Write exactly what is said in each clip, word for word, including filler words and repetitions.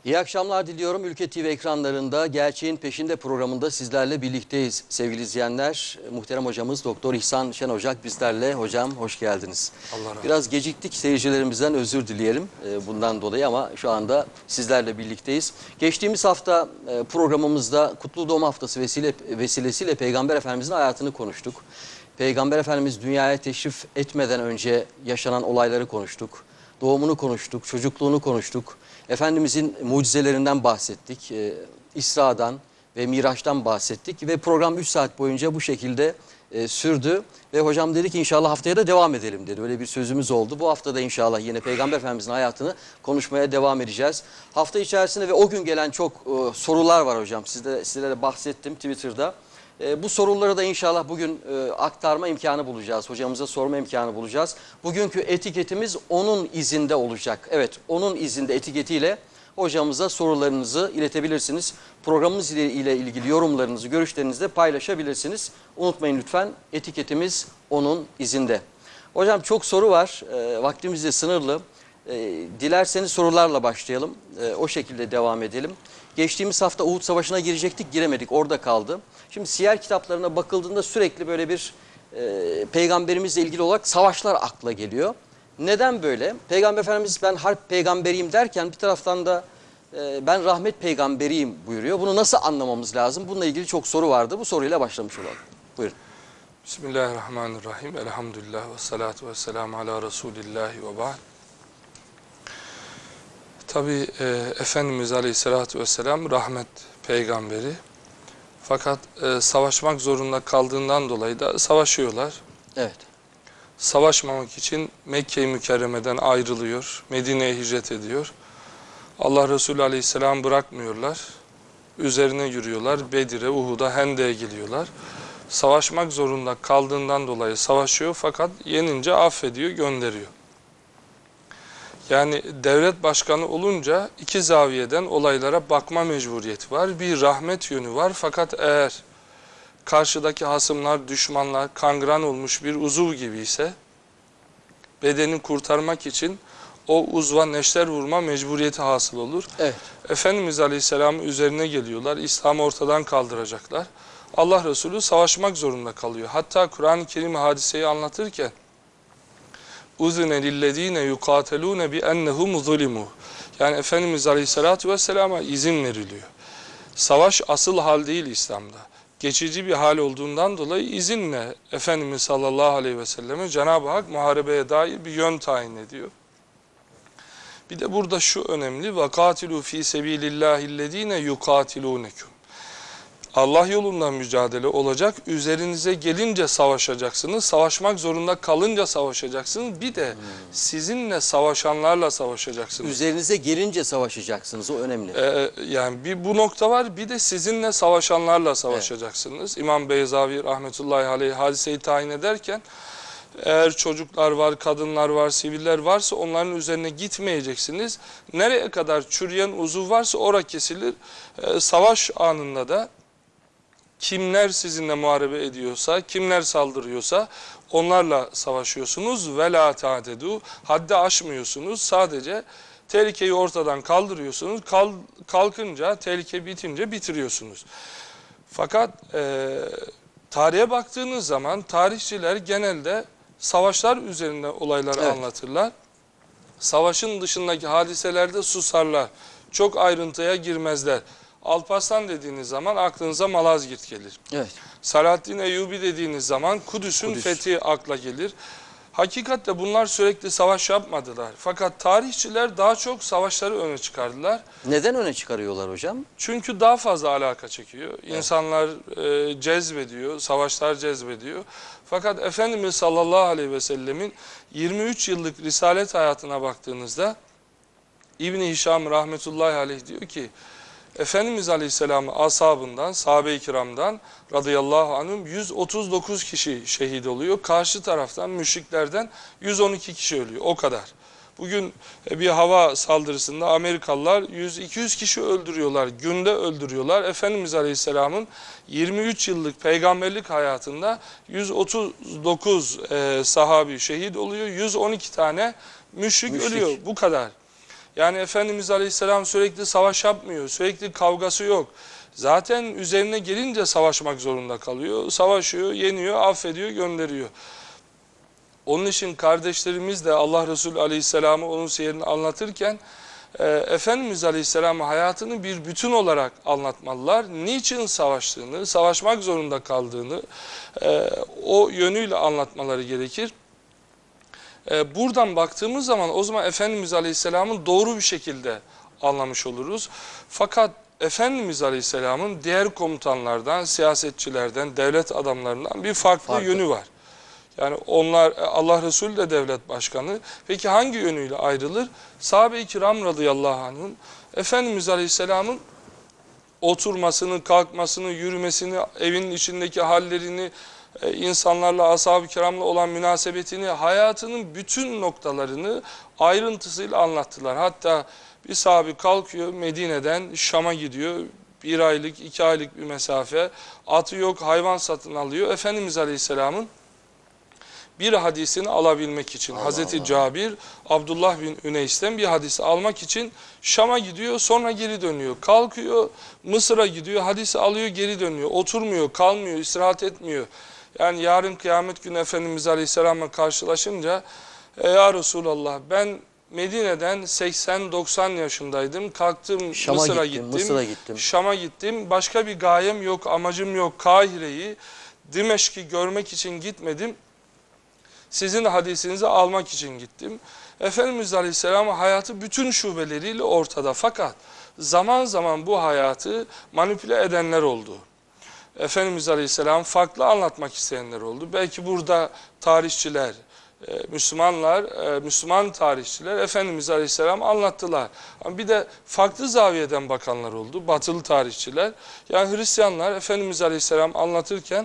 İyi akşamlar diliyorum. Ülke T V ekranlarında Gerçeğin Peşinde programında sizlerle birlikteyiz. Sevgili izleyenler, muhterem hocamız Doktor İhsan Şen Ocak bizlerle. Hocam hoş geldiniz. Allah razı olsun. Biraz geciktik, seyircilerimizden özür dileyelim bundan dolayı ama şu anda sizlerle birlikteyiz. Geçtiğimiz hafta programımızda Kutlu Doğum Haftası vesile, vesilesiyle Peygamber Efendimizin hayatını konuştuk. Peygamber Efendimiz dünyaya teşrif etmeden önce yaşanan olayları konuştuk. Doğumunu konuştuk, çocukluğunu konuştuk. Efendimizin mucizelerinden bahsettik. Ee, İsra'dan ve Miraç'tan bahsettik. Ve program üç saat boyunca bu şekilde e, sürdü. Ve hocam dedi ki inşallah haftaya da devam edelim dedi. Öyle bir sözümüz oldu. Bu hafta da inşallah yine Peygamber Efendimizin hayatını konuşmaya devam edeceğiz. Hafta içerisinde ve o gün gelen çok e, sorular var hocam. Sizde, sizlere bahsettim Twitter'da. E, bu soruları da inşallah bugün e, aktarma imkanı bulacağız. Hocamıza sorma imkanı bulacağız. Bugünkü etiketimiz onun izinde olacak. Evet, onun izinde etiketiyle hocamıza sorularınızı iletebilirsiniz. Programımız ile, ile ilgili yorumlarınızı, görüşlerinizi de paylaşabilirsiniz. Unutmayın lütfen, etiketimiz onun izinde. Hocam çok soru var. E, vaktimiz de sınırlı. E, dilerseniz sorularla başlayalım. E, o şekilde devam edelim. Geçtiğimiz hafta Uhud Savaşı'na girecektik, giremedik. Orada kaldı. Şimdi siyer kitaplarına bakıldığında sürekli böyle bir e, peygamberimizle ilgili olarak savaşlar akla geliyor. Neden böyle? Peygamber Efendimiz ben harp peygamberiyim derken bir taraftan da e, ben rahmet peygamberiyim buyuruyor. Bunu nasıl anlamamız lazım? Bununla ilgili çok soru vardı. Bu soruyla başlamış olalım. Buyurun. Bismillahirrahmanirrahim. Elhamdülillah ve salatu ve selamu ala Resulillahi ve ba'd. Tabi e, Efendimiz Aleyhisselatü Vesselam rahmet peygamberi. Fakat e, savaşmak zorunda kaldığından dolayı da savaşıyorlar. Evet. Savaşmamak için Mekke-i Mükerreme'den ayrılıyor. Medine'ye hicret ediyor. Allah Resulü Aleyhisselam bırakmıyorlar. Üzerine yürüyorlar. Bedir'e, Uhud'a, Hendek'e geliyorlar. Savaşmak zorunda kaldığından dolayı savaşıyor. Fakat yenince affediyor, gönderiyor. Yani devlet başkanı olunca iki zaviyeden olaylara bakma mecburiyeti var. Bir rahmet yönü var fakat eğer karşıdaki hasımlar, düşmanlar kangren olmuş bir uzuv gibi ise bedeni kurtarmak için o uzva neşter vurma mecburiyeti hasıl olur. Evet. Efendimiz Aleyhisselam'ın üzerine geliyorlar. İslam'ı ortadan kaldıracaklar. Allah Resulü savaşmak zorunda kalıyor. Hatta Kur'an-ı Kerim hadiseyi anlatırken اُذْنَ لِلَّذ۪ينَ يُقَاتَلُونَ بِأَنَّهُمْ ظُلِمُوا. Yani Efendimiz Aleyhisselatü Vesselam'a izin veriliyor. Savaş asıl hal değil İslam'da. Geçici bir hal olduğundan dolayı izinle Efendimiz sallallahu aleyhi ve selleme Cenab-ı Hak muharebeye dair bir yön tayin ediyor. Bir de burada şu önemli. وَقَاتِلُوا ف۪ي سَب۪يلِ اللّٰهِ الَّذ۪ينَ يُقَاتِلُونَكُمْ. Allah yolunda mücadele olacak. Üzerinize gelince savaşacaksınız. Savaşmak zorunda kalınca savaşacaksınız. Bir de sizinle savaşanlarla savaşacaksınız. Üzerinize gelince savaşacaksınız. O önemli. Ee, yani bir bu nokta var. Bir de sizinle savaşanlarla savaşacaksınız. Evet. İmam Beyzavi rahmetullahi aleyh hadiseyi tayin ederken eğer çocuklar var, kadınlar var, siviller varsa onların üzerine gitmeyeceksiniz. Nereye kadar çürüyen uzuv varsa oraya kesilir. Ee, savaş anında da kimler sizinle muharebe ediyorsa, kimler saldırıyorsa onlarla savaşıyorsunuz. Ve la ta'tedu, haddi aşmıyorsunuz. Sadece tehlikeyi ortadan kaldırıyorsunuz. Kal, kalkınca, tehlike bitince bitiriyorsunuz. Fakat e, tarihe baktığınız zaman tarihçiler genelde savaşlar üzerinde olayları evet. anlatırlar. Savaşın dışındaki hadiselerde susarlar. Çok ayrıntıya girmezler. Alparslan dediğiniz zaman aklınıza Malazgirt gelir. Evet. Selahaddin Eyyubi dediğiniz zaman Kudüs'ün Kudüs. fethi akla gelir. Hakikatte bunlar sürekli savaş yapmadılar. Fakat tarihçiler daha çok savaşları öne çıkardılar. Neden öne çıkarıyorlar hocam? Çünkü daha fazla alaka çekiyor. Evet. İnsanlar e, cezbediyor, savaşlar cezbediyor. Fakat Efendimiz sallallahu aleyhi ve sellemin yirmi üç yıllık risalet hayatına baktığınızda İbn-i Hişam rahmetullahi aleyh diyor ki Efendimiz Aleyhisselam'ın ashabından, sahabe-i kiramdan radıyallahu anhum yüz otuz dokuz kişi şehit oluyor. Karşı taraftan, müşriklerden yüz on iki kişi ölüyor. O kadar. Bugün bir hava saldırısında Amerikalılar yüz iki yüz kişi öldürüyorlar. Günde öldürüyorlar. Efendimiz Aleyhisselam'ın yirmi üç yıllık peygamberlik hayatında yüz otuz dokuz e, sahabi şehit oluyor. yüz on iki tane müşrik, müşrik ölüyor. Bu kadar. Yani Efendimiz Aleyhisselam sürekli savaş yapmıyor, sürekli kavgası yok. Zaten üzerine gelince savaşmak zorunda kalıyor. Savaşıyor, yeniyor, affediyor, gönderiyor. Onun için kardeşlerimiz de Allah Resulü Aleyhisselam'ı onun siyerini anlatırken e, Efendimiz Aleyhisselam'ı hayatını bir bütün olarak anlatmalılar. Niçin savaştığını, savaşmak zorunda kaldığını e, o yönüyle anlatmaları gerekir. E, buradan baktığımız zaman o zaman Efendimiz Aleyhisselam'ın doğru bir şekilde anlamış oluruz. Fakat Efendimiz Aleyhisselam'ın diğer komutanlardan, siyasetçilerden, devlet adamlarından bir farklı Farklı. yönü var. Yani onlar, Allah Resulü de devlet başkanı. Peki hangi yönüyle ayrılır? Sahabe-i kiram radıyallahu anh'ın Efendimiz Aleyhisselam'ın oturmasını, kalkmasını, yürümesini, evinin içindeki hallerini, insanlarla, ashab-ı kiramla olan münasebetini, hayatının bütün noktalarını ayrıntısıyla anlattılar. Hatta bir sahabi kalkıyor Medine'den Şam'a gidiyor. Bir aylık, iki aylık bir mesafe. Atı yok, hayvan satın alıyor. Efendimiz Aleyhisselam'ın bir hadisini alabilmek için Allah Hazreti Allah. Cabir, Abdullah bin Üneys'ten bir hadisi almak için Şam'a gidiyor, sonra geri dönüyor. Kalkıyor, Mısır'a gidiyor, hadisi alıyor, geri dönüyor. Oturmuyor, kalmıyor, istirahat etmiyor. Yani yarın kıyamet günü Efendimiz Aleyhisselam'la karşılaşınca e, ya Resulallah ben Medine'den seksen doksan yaşındaydım. Kalktım Şam'a Mısır'a gittim, gittim. Mısır'a gittim. Şam'a gittim. Başka bir gayem yok, amacım yok. Kahire'yi, Dimeşk'i görmek için gitmedim. Sizin hadisinizi almak için gittim. Efendimiz Aleyhisselam'ın hayatı bütün şubeleriyle ortada. Fakat zaman zaman bu hayatı manipüle edenler oldu. Efendimiz Aleyhisselam farklı anlatmak isteyenler oldu. Belki burada tarihçiler, Müslümanlar, Müslüman tarihçiler Efendimiz Aleyhisselam anlattılar. Ama bir de farklı zaviyeden bakanlar oldu. Batılı tarihçiler. Yani Hristiyanlar Efendimiz Aleyhisselam anlatırken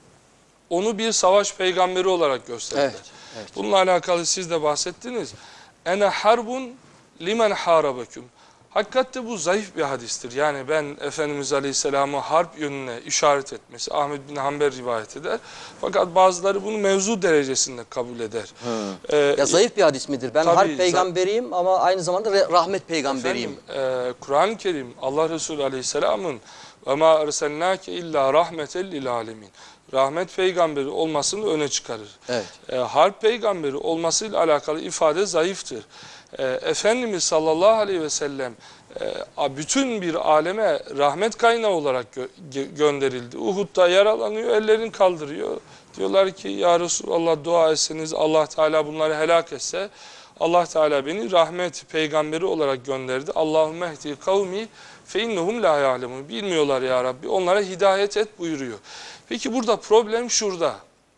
onu bir savaş peygamberi olarak gösterdiler. Evet, evet. Bununla alakalı siz de bahsettiniz. Ene harbun limen harabekum. Hakikatte bu zayıf bir hadistir. Yani ben Efendimiz Aleyhisselam'ı harp yönüne işaret etmesi Ahmed bin Hanbel rivayet eder. Fakat bazıları bunu mevzu derecesinde kabul eder. Ee, ya zayıf bir hadis midir? Ben tabii, harp peygamberiyim ama aynı zamanda rahmet peygamberiyim. Efendim, e, Kur'an-ı Kerim Allah Resulü Aleyhisselam'ın ve ma erselnake illa rahmeten lil alemin. Rahmet peygamberi olmasını öne çıkarır. Evet. E, harp peygamberi olmasıyla alakalı ifade zayıftır. E, Efendimiz sallallahu aleyhi ve sellem e, bütün bir aleme rahmet kaynağı olarak gö gönderildi. Uhud'da yaralanıyor, ellerini kaldırıyor. Diyorlar ki ya Resulallah dua etseniz Allah Teala bunları helak etse Allah Teala beni rahmet peygamberi olarak gönderdi. Allahümme ehdi kavmi fe innehum la ya'lemun. Bilmiyorlar ya Rabbi. Onlara hidayet et buyuruyor. Peki burada problem şurada.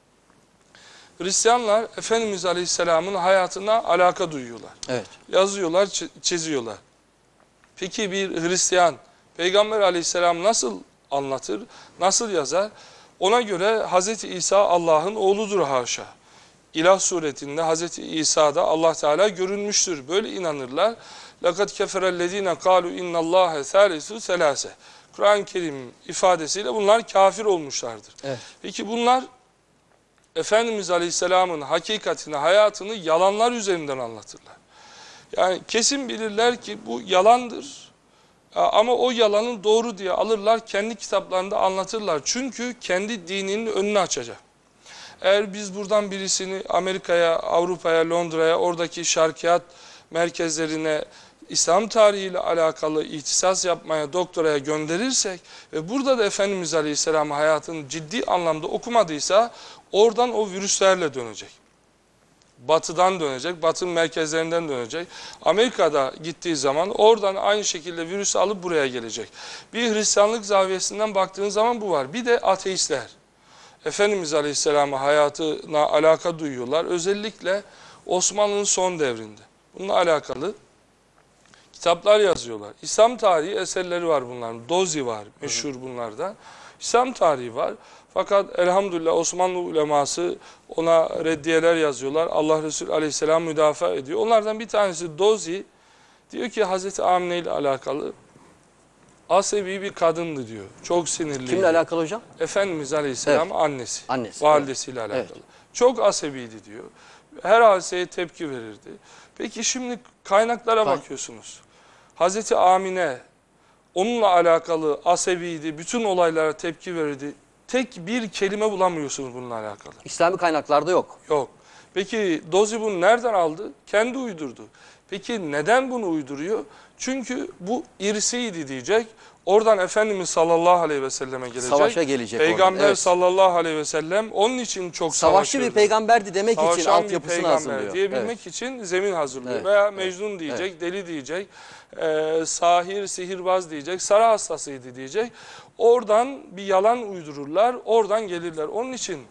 Hristiyanlar Efendimiz Aleyhisselam'ın hayatına alaka duyuyorlar. Evet. Yazıyorlar, çiziyorlar. Peki bir Hristiyan Peygamber Aleyhisselam nasıl anlatır, nasıl yazar? Ona göre Hazreti İsa Allah'ın oğludur haşa. İlah suretinde Hazreti İsa'da Allah Teala görünmüştür. Böyle inanırlar. لَقَدْ كَفَرَ الَّذ۪ينَ قَالُوا اِنَّ اللّٰهَ ثَالِثُ سَلَاسَ. Kur'an-ı Kerim ifadesiyle bunlar kafir olmuşlardır. Evet. Peki bunlar Efendimiz Aleyhisselam'ın hakikatini, hayatını yalanlar üzerinden anlatırlar. Yani kesin bilirler ki bu yalandır. Ama o yalanın doğru diye alırlar, kendi kitaplarında anlatırlar. Çünkü kendi dininin önünü açacak. Eğer biz buradan birisini Amerika'ya, Avrupa'ya, Londra'ya, oradaki şarkiyat merkezlerine İslam tarihiyle alakalı ihtisas yapmaya, doktoraya gönderirsek ve burada da Efendimiz Aleyhisselam hayatını ciddi anlamda okumadıysa oradan o virüslerle dönecek. Batıdan dönecek, Batı'nın merkezlerinden dönecek. Amerika'da gittiği zaman oradan aynı şekilde virüsü alıp buraya gelecek. Bir Hristiyanlık zaviyesinden baktığın zaman bu var. Bir de ateistler. Efendimiz Aleyhisselam'ın hayatına alaka duyuyorlar. Özellikle Osmanlı'nın son devrinde. Bununla alakalı kitaplar yazıyorlar. İslam tarihi eserleri var bunların. Dozi var meşhur bunlardan. İslam tarihi var. Fakat elhamdülillah Osmanlı uleması ona reddiyeler yazıyorlar. Allah Resulü Aleyhisselam müdafaa ediyor. Onlardan bir tanesi Dozi diyor ki Hazreti Amine ile alakalı asebi bir kadındı diyor. Çok sinirli. Kimle alakalı hocam? Efendimiz Aleyhisselam Evet. annesi. Annesi. Validesiyle Evet. alakalı. Evet. Çok asebiydi diyor. Her hadiseye tepki verirdi. Peki şimdi kaynaklara Kay- bakıyorsunuz. Hazreti Amine onunla alakalı asebiydi, bütün olaylara tepki verirdi. Tek bir kelime bulamıyorsunuz bununla alakalı. İslami kaynaklarda yok. Yok. Peki Dozi bunu nereden aldı? Kendi uydurdu. Peki neden bunu uyduruyor? Çünkü bu irsiydi diyecek. Oradan Efendimiz sallallahu aleyhi ve selleme gelecek. Savaşa gelecek Peygamber oradan, evet. sallallahu aleyhi ve sellem onun için çok Savaşçı savaşırdı. bir peygamberdi demek için Savaşan bir altyapısını peygamber hazırlıyor. diyebilmek Evet. için zemin hazırlıyor. Evet, Veya evet, Mecnun diyecek, deli diyecek, e, sahir, sihirbaz diyecek, sarı hastasıydı diyecek. Oradan bir yalan uydururlar, oradan gelirler. Onun için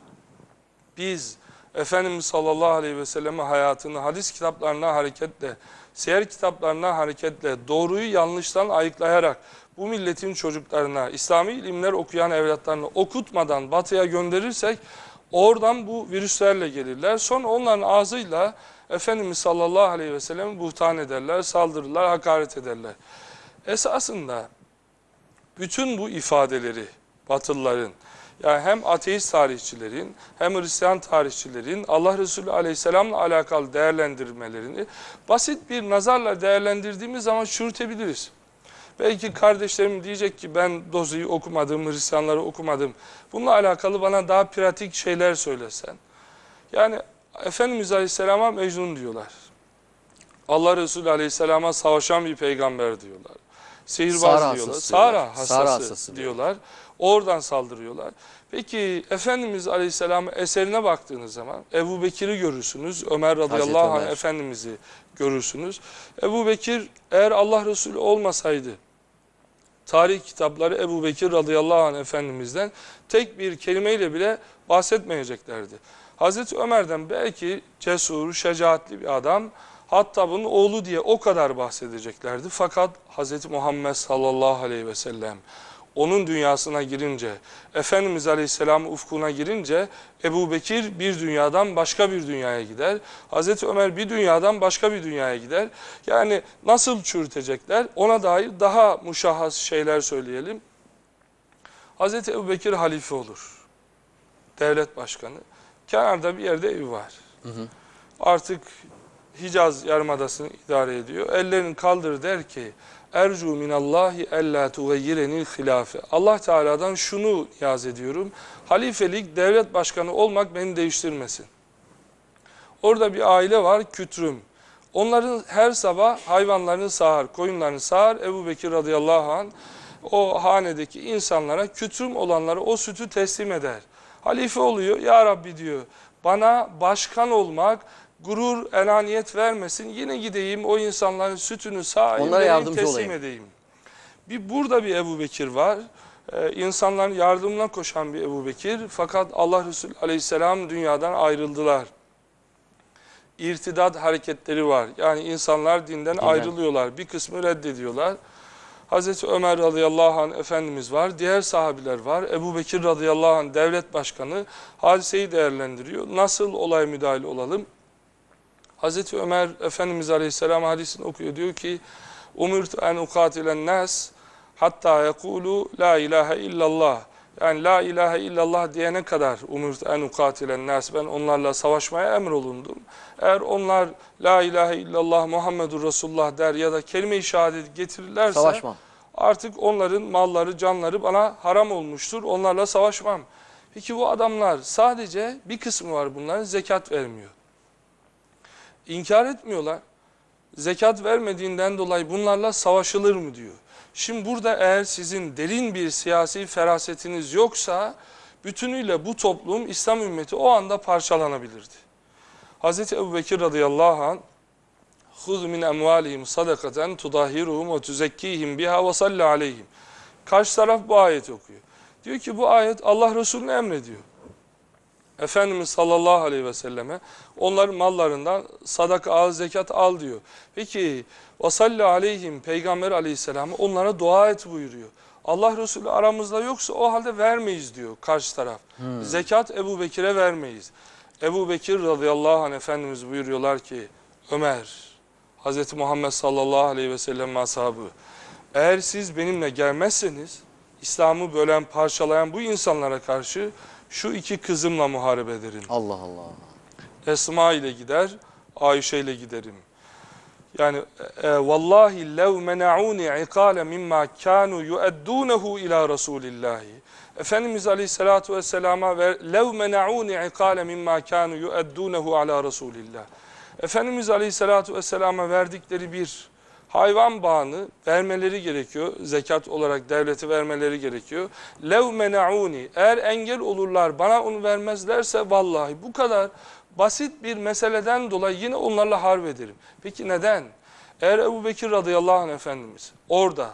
biz Efendimiz sallallahu aleyhi ve selleme hayatını hadis kitaplarına hareketle, siyer kitaplarına hareketle, doğruyu yanlıştan ayıklayarak bu milletin çocuklarına, İslami ilimler okuyan evlatlarını okutmadan batıya gönderirsek oradan bu virüslerle gelirler. Sonra onların ağzıyla Efendimiz sallallahu aleyhi ve sellem'i buhtan ederler, saldırırlar, hakaret ederler. Esasında bütün bu ifadeleri Batılıların, yani hem ateist tarihçilerin hem Hristiyan tarihçilerin Allah Resulü Aleyhisselam'la alakalı değerlendirmelerini basit bir nazarla değerlendirdiğimiz zaman çürütebiliriz. Belki kardeşlerim diyecek ki ben Dozi'yi okumadım, Hristiyanları okumadım. Bununla alakalı bana daha pratik şeyler söylesen. Yani Efendimiz Aleyhisselam'a Mecnun diyorlar. Allah Resulü Aleyhisselam'a savaşan bir peygamber diyorlar. Sihirbaz Sahra diyorlar. hastası Sahra diyorlar. hastası, Sahra hastası diyorlar. Oradan saldırıyorlar. Peki Efendimiz Aleyhisselam'ın eserine baktığınız zaman Ebu Bekir'i görürsünüz. Ömer radıyallahu anh Ömer. Efendimiz'i görürsünüz. Ebu Bekir eğer Allah Resulü olmasaydı tarih kitapları Ebu Bekir radıyallahu anh Efendimiz'den tek bir kelimeyle bile bahsetmeyeceklerdi. Hazreti Ömer'den belki cesur, şecaatli bir adam, hatta bunun oğlu diye o kadar bahsedeceklerdi. Fakat Hazreti Muhammed sallallahu aleyhi ve sellem onun dünyasına girince, Efendimiz Aleyhisselam ufkuna girince Ebu Bekir bir dünyadan başka bir dünyaya gider. Hazreti Ömer bir dünyadan başka bir dünyaya gider. Yani nasıl çürütecekler ona dair daha muşahhas şeyler söyleyelim. Hazreti Ebu Bekir halife olur. Devlet başkanı. Kenarda bir yerde evi var. Hı hı. Artık Hicaz Yarımadası'nı idare ediyor. Ellerini kaldır der ki Ercu minallahi ella tugayyirenil hilafe. Allah Teala'dan şunu niyaz ediyorum. Halifelik, devlet başkanı olmak beni değiştirmesin. Orada bir aile var, Kütrüm. Onların her sabah hayvanlarını sağar, koyunlarını sağar. Ebu Bekir radıyallahu anh o hanedeki insanlara, Kütrüm olanlara o sütü teslim eder. Halife oluyor. Ya Rabbi diyor, bana başkan olmak, gurur, enaniyet vermesin. Yine gideyim o insanların sütünü sağayım, onlara vereyim, yardımcı teslim olayım. edeyim. Bir, burada bir Ebu Bekir var. Ee, insanların yardımına koşan bir Ebu Bekir. Fakat Allah Resulü Aleyhisselam dünyadan ayrıldılar. İrtidat hareketleri var. Yani insanlar dinden, dinden ayrılıyorlar. Bir kısmı reddediyorlar. Hazreti Ömer radıyallahu anh Efendimiz var. Diğer sahabiler var. Ebu Bekir radıyallahu anh devlet başkanı hadiseyi değerlendiriyor. Nasıl olay müdahale olalım? Hazreti Ömer Efendimiz Aleyhisselam hadisini okuyor. Diyor ki umirtu en ukatilen nas hatta yekulu la ilahe illallah. Yani la ilahe illallah diyene kadar umirtu en ukatilen nas. Ben onlarla savaşmaya emrolundum. Eğer onlar la ilahe illallah Muhammedur Resulullah der ya da kelime-i şehadet getirirlerse savaşmam. Artık onların malları, canları bana haram olmuştur. Onlarla savaşmam. Peki bu adamlar sadece bir kısmı var bunların zekat vermiyor. İnkar etmiyorlar. Zekat vermediğinden dolayı bunlarla savaşılır mı diyor. Şimdi burada eğer sizin derin bir siyasi ferasetiniz yoksa bütünüyle bu toplum, İslam ümmeti o anda parçalanabilirdi. Hazreti Ebu Bekir radıyallahu anh "Huz min emvalihim sadakaten tudahiruhum ve tuzekkihim biha ve salli aleyhim." Karşı taraf bu ayeti okuyor. Diyor ki bu ayet Allah Resulü'ne emrediyor. Efendimiz sallallahu aleyhi ve selleme onların mallarından sadaka al, zekat al diyor. Peki ve salli aleyhim Peygamber aleyhisselamı onlara dua et buyuruyor. Allah Resulü aramızda yoksa o halde vermeyiz diyor karşı taraf. Hmm. Zekat Ebu Bekir'e vermeyiz. Ebu Bekir radıyallahu anh Efendimiz buyuruyorlar ki Ömer, Hazreti Muhammed sallallahu aleyhi ve sellem ashabı, eğer siz benimle gelmezseniz İslam'ı bölen, parçalayan bu insanlara karşı şu iki kızımla muharebe ederim. Allah Allah. Esma ile gider, Ayşe ile giderim. Yani e, vallahi lev mena'uni ikale mimma kanu yu'addunehu ila Resulillahi. Efendimiz Aleyhissalatu vesselama lev mena'uni ikale mimma kanu yu'addunehu ala Resulillah. Efendimiz Aleyhissalatu vesselama verdikleri bir hayvan bağını vermeleri gerekiyor. Zekat olarak devlete vermeleri gerekiyor. Lev mena'uni, eğer engel olurlar bana onu vermezlerse vallahi bu kadar basit bir meseleden dolayı yine onlarla harp ederim. Peki neden? Eğer Ebu Bekir radıyallahu anh Efendimiz orada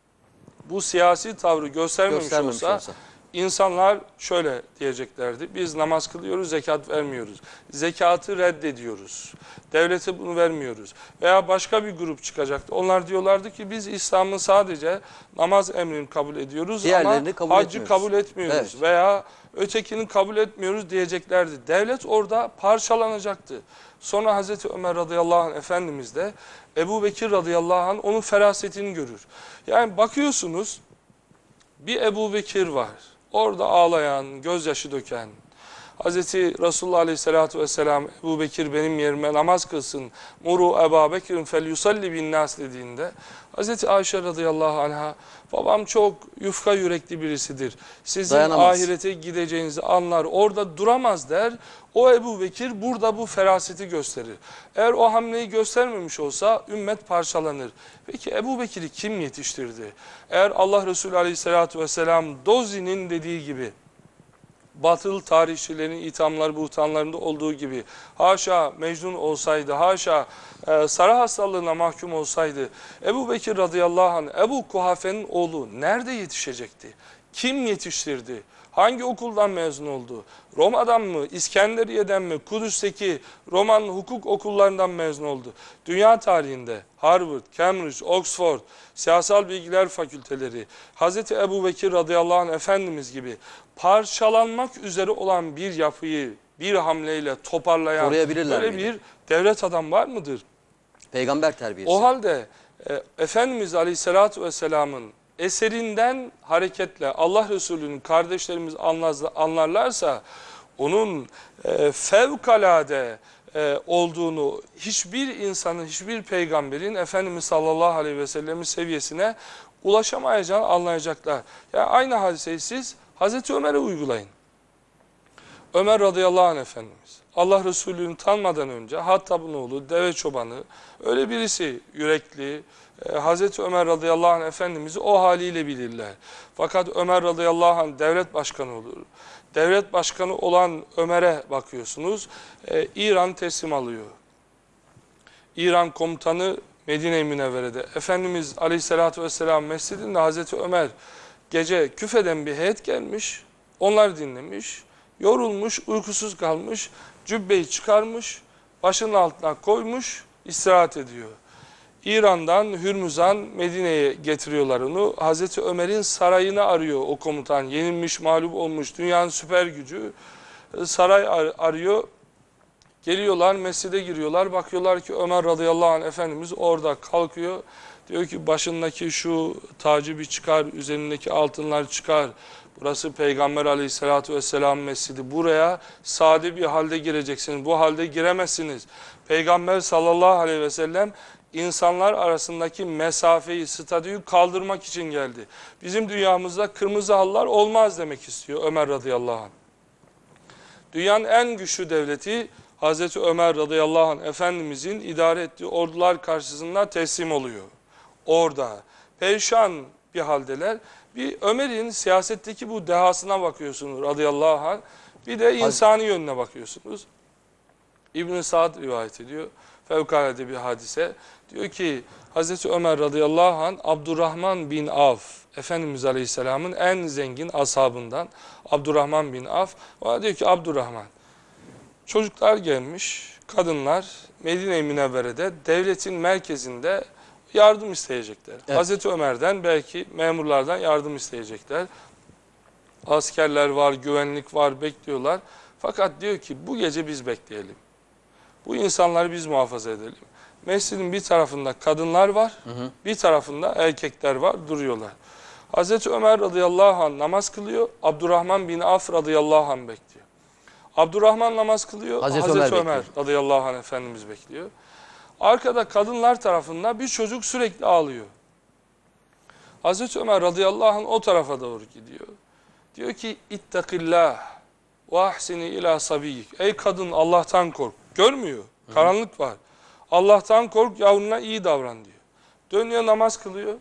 bu siyasi tavrı göstermemiş, Göstermemiş olsa, olsa, insanlar şöyle diyeceklerdi. Biz namaz kılıyoruz, zekat vermiyoruz. Zekatı reddediyoruz. Devlete bunu vermiyoruz. Veya başka bir grup çıkacaktı. Onlar diyorlardı ki biz İslam'ın sadece namaz emrini kabul ediyoruz ama kabul haccı etmiyoruz. kabul etmiyoruz. Evet. Veya ötekini kabul etmiyoruz diyeceklerdi. Devlet orada parçalanacaktı. Sonra Hazreti Ömer radıyallahu anh Efendimiz de Ebu Bekir radıyallahu anh onun ferasetini görür. Yani bakıyorsunuz bir Ebu Bekir var. Orada ağlayan, gözyaşı döken. Hazreti Resulullah aleyhissalatu vesselam Ebu Bekir benim yerime namaz kılsın. Muru Ebu Bekir'in fel yusalli bin nas dediğinde Hazreti Ayşe radıyallahu anha babam çok yufka yürekli birisidir. Sizin Dayanamaz. ahirete gideceğinizi anlar. Orada duramaz der. O Ebu Bekir burada bu feraseti gösterir. Eğer o hamleyi göstermemiş olsa ümmet parçalanır. Peki Ebu Bekir'i kim yetiştirdi? Eğer Allah Resulü aleyhissalatu vesselam Dozi'nin dediği gibi batıl tarihçilerin ithamlar, buhtanlarında olduğu gibi haşa Mecnun olsaydı, haşa e, sarı hastalığına mahkum olsaydı Ebu Bekir radıyallahu anh Ebu Kuhafe'nin oğlu nerede yetişecekti? Kim yetiştirdi? Hangi okuldan mezun oldu? Roma'dan mı, İskenderiye'den mi, Kudüs'teki Roman hukuk okullarından mezun oldu? Dünya tarihinde Harvard, Cambridge, Oxford, siyasal bilgiler fakülteleri, Hazreti Ebu Bekir radıyallahu anh Efendimiz gibi parçalanmak üzere olan bir yapıyı bir hamleyle toparlayan böyle bir devlet adam var mıdır? Peygamber terbiyesi. O halde e, Efendimiz Aleyhisselatü Vesselam'ın eserinden hareketle Allah Resulü'nün kardeşlerimiz anlarlarsa onun e, fevkalade e, olduğunu hiçbir insanın, hiçbir peygamberin Efendimiz sallallahu aleyhi ve sellemin seviyesine ulaşamayacağını anlayacaklar. Yani aynı hadiseyi siz Hazreti Ömer'e uygulayın. Ömer radıyallahu anh Efendimiz Allah Resulü'nü tanımadan önce Hattab'ın oğlu, deve çobanı, öyle birisi yürekli, e, Hazreti Ömer radıyallahu anh Efendimiz'i o haliyle bilirler. Fakat Ömer radıyallahu anh devlet başkanı olur. Devlet başkanı olan Ömer'e bakıyorsunuz, e, İran teslim alıyor. İran komutanı Medine-i Münevvere'de. Efendimiz aleyhissalatü vesselam mescidinde Hazreti Ömer gece küfeden bir heyet gelmiş, onlar dinlemiş, yorulmuş, uykusuz kalmış, cübbeyi çıkarmış, başının altına koymuş, istirahat ediyor. İran'dan Hürmüzan Medine'ye getiriyorlar onu. Hazreti Ömer'in sarayını arıyor o komutan. Yenilmiş, mağlup olmuş, dünyanın süper gücü. Saray ar arıyor. Geliyorlar, mescide giriyorlar. Bakıyorlar ki Ömer radıyallahu anh Efendimiz orada kalkıyor. Diyor ki başındaki şu tacı bir çıkar, üzerindeki altınlar çıkar. Burası Peygamber aleyhissalatü vesselam mescidi. Buraya sade bir halde gireceksiniz. Bu halde giremezsiniz. Peygamber sallallahu aleyhi ve sellem insanlar arasındaki mesafeyi, statüyü kaldırmak için geldi. Bizim dünyamızda kırmızı halılar olmaz demek istiyor Ömer radıyallahu anh. Dünyanın en güçlü devleti Hazreti Ömer radıyallahu anh Efendimizin idare ettiği ordular karşısında teslim oluyor. Orada perişan bir haldeler. Bir Ömer'in siyasetteki bu dehasına bakıyorsunuz radıyallahu anh. Bir de insani yönüne bakıyorsunuz. İbn-i Sa'd rivayet ediyor. Fevkalade bir hadise. Diyor ki Hazreti Ömer radıyallahu anh Abdurrahman bin Avf, Efendimiz Aleyhisselam'ın en zengin ashabından Abdurrahman bin Avf. Ona diyor ki Abdurrahman, çocuklar gelmiş, kadınlar Medine-i Münevvere'de devletin merkezinde yardım isteyecekler. Evet. Hazreti Ömer'den belki memurlardan yardım isteyecekler. Askerler var, güvenlik var, bekliyorlar. Fakat diyor ki bu gece biz bekleyelim. Bu insanları biz muhafaza edelim. Mescidin bir tarafında kadınlar var, hı hı. bir tarafında erkekler var, duruyorlar. Hazreti Ömer radıyallahu anh namaz kılıyor, Abdurrahman bin Avf radıyallahu anh bekliyor. Abdurrahman namaz kılıyor. Hazreti Hazreti, Ömer Ömer, bekliyor. radıyallahu anh Efendimiz bekliyor. Arkada kadınlar tarafından bir çocuk sürekli ağlıyor. Hazreti Ömer radıyallahu anh o tarafa doğru gidiyor. Diyor ki ittakillah ve ahsini ila sabiyyik. Ey kadın Allah'tan kork. Görmüyor. Karanlık var. Allah'tan kork, yavruna iyi davran diyor. Dönüyor, namaz kılıyor.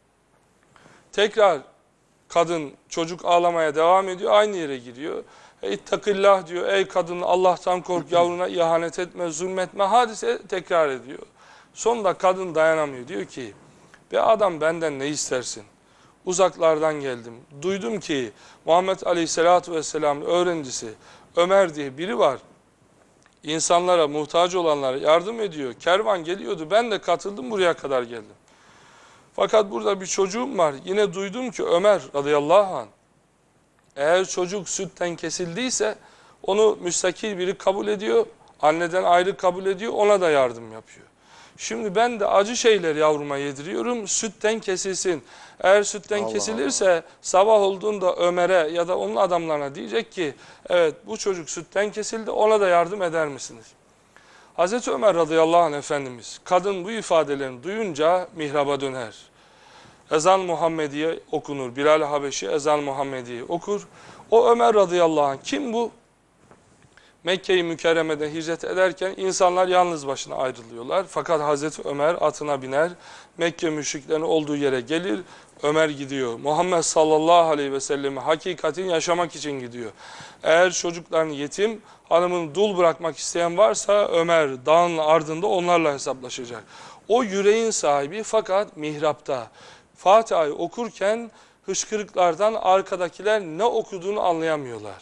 Tekrar kadın, çocuk ağlamaya devam ediyor. Aynı yere giriyor. E, ittakillah diyor. Ey kadın Allah'tan kork, yavruna ihanet etme, zulmetme. Hadise tekrar ediyor. Sonunda kadın dayanamıyor. Diyor ki be adam, benden ne istersin? Uzaklardan geldim. Duydum ki Muhammed Aleyhisselatü Vesselam'ın öğrencisi Ömer diye biri var. İnsanlara, muhtaç olanlara yardım ediyor. Kervan geliyordu. Ben de katıldım, buraya kadar geldim. Fakat burada bir çocuğum var. Yine duydum ki Ömer radıyallahu anh, eğer çocuk sütten kesildiyse onu müstakil biri kabul ediyor. Anneden ayrı kabul ediyor. Ona da yardım yapıyor. Şimdi ben de acı şeyler yavruma yediriyorum. Sütten kesilsin. Eğer sütten Allah kesilirse Allah, sabah olduğunda Ömer'e ya da onun adamlarına diyecek ki evet bu çocuk sütten kesildi, ona da yardım eder misiniz? Hazreti Ömer radıyallahu anh Efendimiz kadın bu ifadelerini duyunca mihraba döner. Ezan Muhammediye okunur. Bilal-i Habeşi ezan Muhammediye okur. O Ömer radıyallahu anh kim bu? Mekke-i Mükerreme'den hicret ederken insanlar yalnız başına ayrılıyorlar. Fakat Hazreti Ömer atına biner, Mekke müşriklerinin olduğu yere gelir, Ömer gidiyor. Muhammed sallallahu aleyhi ve sellem'i hakikatin yaşamak için gidiyor. Eğer çocuklarını yetim, hanımını dul bırakmak isteyen varsa Ömer dağın ardında onlarla hesaplaşacak. O yüreğin sahibi, fakat mihrapta Fatiha'yı okurken hıçkırıklardan arkadakiler ne okuduğunu anlayamıyorlar.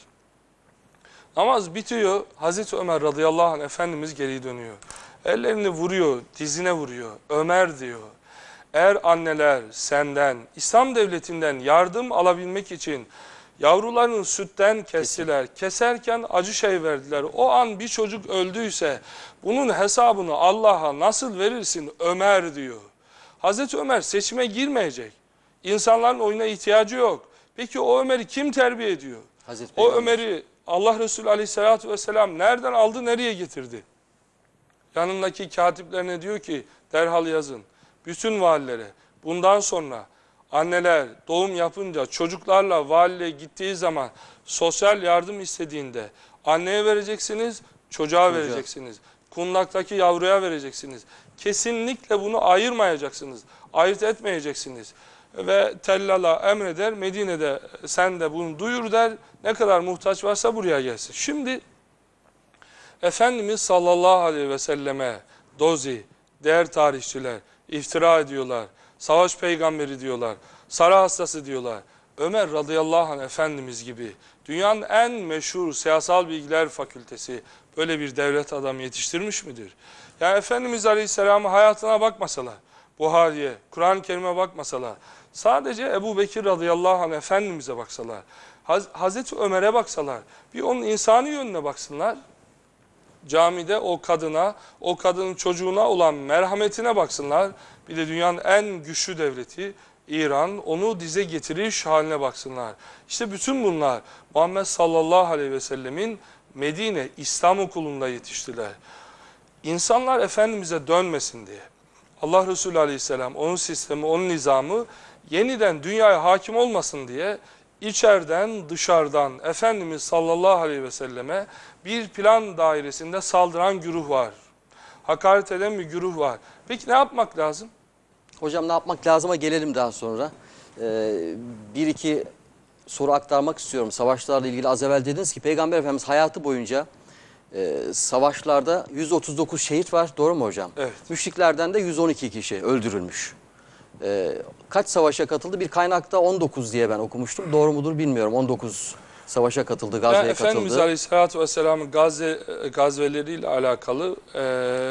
Namaz bitiyor. Hazreti Ömer radıyallahu anh Efendimiz geri dönüyor. Ellerini vuruyor, dizine vuruyor. Ömer diyor, eğer anneler senden, İslam devletinden yardım alabilmek için yavrularını sütten kestiler, keserken acı şey verdiler. O an bir çocuk öldüyse bunun hesabını Allah'a nasıl verirsin Ömer diyor. Hazreti Ömer seçime girmeyecek. İnsanların oyuna ihtiyacı yok. Peki o Ömer'i kim terbiye ediyor? Hazreti O Ömer'i Allah Resulü Aleyhisselatü Vesselam nereden aldı, nereye getirdi? Yanındaki katiplerine diyor ki derhal yazın. Bütün valilere bundan sonra anneler doğum yapınca çocuklarla valiliğe gittiği zaman sosyal yardım istediğinde anneye vereceksiniz, çocuğa Çocuğa. vereceksiniz. Kundaktaki yavruya vereceksiniz. Kesinlikle bunu ayırmayacaksınız. Ayırt etmeyeceksiniz. Ve tellala emreder, Medine'de sen de bunu duyur der, ne kadar muhtaç varsa buraya gelsin. Şimdi Efendimiz sallallahu aleyhi ve selleme dozi, değer tarihçiler iftira ediyorlar, savaş peygamberi diyorlar, sarı hastası diyorlar. Ömer radıyallahu anh Efendimiz gibi dünyanın en meşhur siyasal bilgiler fakültesi böyle bir devlet adamı yetiştirmiş midir? Yani Efendimiz aleyhisselamın hayatına bakmasalar, Buhari'ye, Kur'an-ı Kerim'e bakmasalar, sadece Ebu Bekir radıyallahu anh Efendimiz'e baksalar, Haz Hazreti Ömer'e baksalar, bir onun insani yönüne baksınlar, camide o kadına, o kadının çocuğuna olan merhametine baksınlar, bir de dünyanın en güçlü devleti İran, onu dize getiriş haline baksınlar. İşte bütün bunlar Muhammed sallallahu aleyhi ve sellemin Medine İslam okulunda yetiştiler. İnsanlar Efendimiz'e dönmesin diye. Allah Resulü aleyhisselam, onun sistemi, onun nizamı yeniden dünyaya hakim olmasın diye içeriden dışarıdan Efendimiz sallallahu aleyhi ve selleme bir plan dairesinde saldıran güruh var. Hakaret eden bir güruh var. Peki ne yapmak lazım? Hocam ne yapmak lazıma gelelim daha sonra. Ee, bir iki soru aktarmak istiyorum. Savaşlarla ilgili az evvel dediniz ki Peygamber Efendimiz hayatı boyunca e, savaşlarda yüz otuz dokuz şehit var. Doğru mu hocam? Evet. Müşriklerden de yüz on iki kişi öldürülmüş. Ee, kaç savaşa katıldı? Bir kaynakta on dokuz diye ben okumuştum. Doğru mudur bilmiyorum. on dokuz savaşa katıldı, gazveye Yani Efendimiz katıldı. Aleyhisselatü Vesselam'ın gazve, gazveleriyle alakalı e,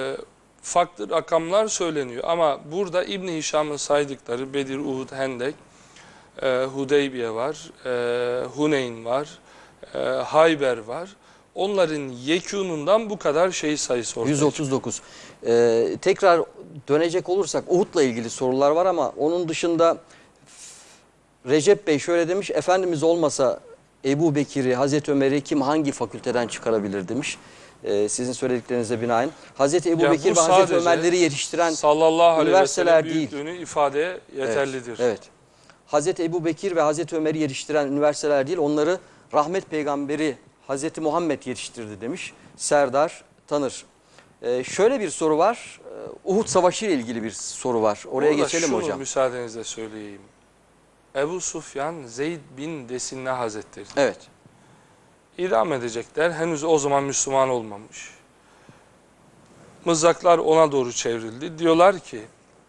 farklı rakamlar söyleniyor. Ama burada İbn-i Hişam'ın saydıkları Bedir, Uhud, Hendek, e, Hudeybiye var, e, Huneyn var, e, Hayber var. Onların yekûnundan bu kadar şey sayısı ortaya yüz otuz dokuz. Ee, tekrar dönecek olursak Uhud'la ilgili sorular var ama onun dışında Recep Bey şöyle demiş, Efendimiz olmasa Ebu Bekir'i, Hazreti Ömer'i kim hangi fakülteden çıkarabilir demiş. Ee, sizin söylediklerinize binaen. Hazreti Ebu Ya Bekir bu ve Hazreti sadece Ömer'leri yetiştiren sallallahu aleyhi ve üniversiteler sellem değil. büyüklüğünü ifadeye yeterlidir. Evet, evet. Hazreti Ebu Bekir ve Hazreti Ömer'i yetiştiren üniversiteler değil, onları rahmet peygamberi Hazreti Muhammed yetiştirdi demiş Serdar Tanır. Ee, şöyle bir soru var. Ee, Uhud Savaşı ile ilgili bir soru var. Oraya Burada geçelim şunu hocam. müsaadenizle söyleyeyim. Ebu Sufyan Zeyd bin Desinne Hazretleri. Evet. İdam edecekler. Henüz o zaman Müslüman olmamış. Mızraklar ona doğru çevrildi. Diyorlar ki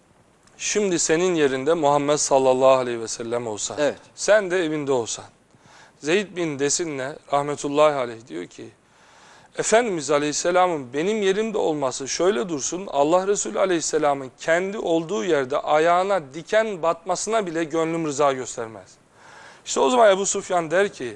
şimdi senin yerinde Muhammed sallallahu aleyhi ve sellem olsa, Evet. sen de evinde olsan. Zeyd bin Desinne rahmetullahi aleyh diyor ki Efendimiz Aleyhisselam'ın benim yerimde olması şöyle dursun, Allah Resulü Aleyhisselam'ın kendi olduğu yerde ayağına diken batmasına bile gönlüm rıza göstermez. İşte o zaman Ebu Sufyan der ki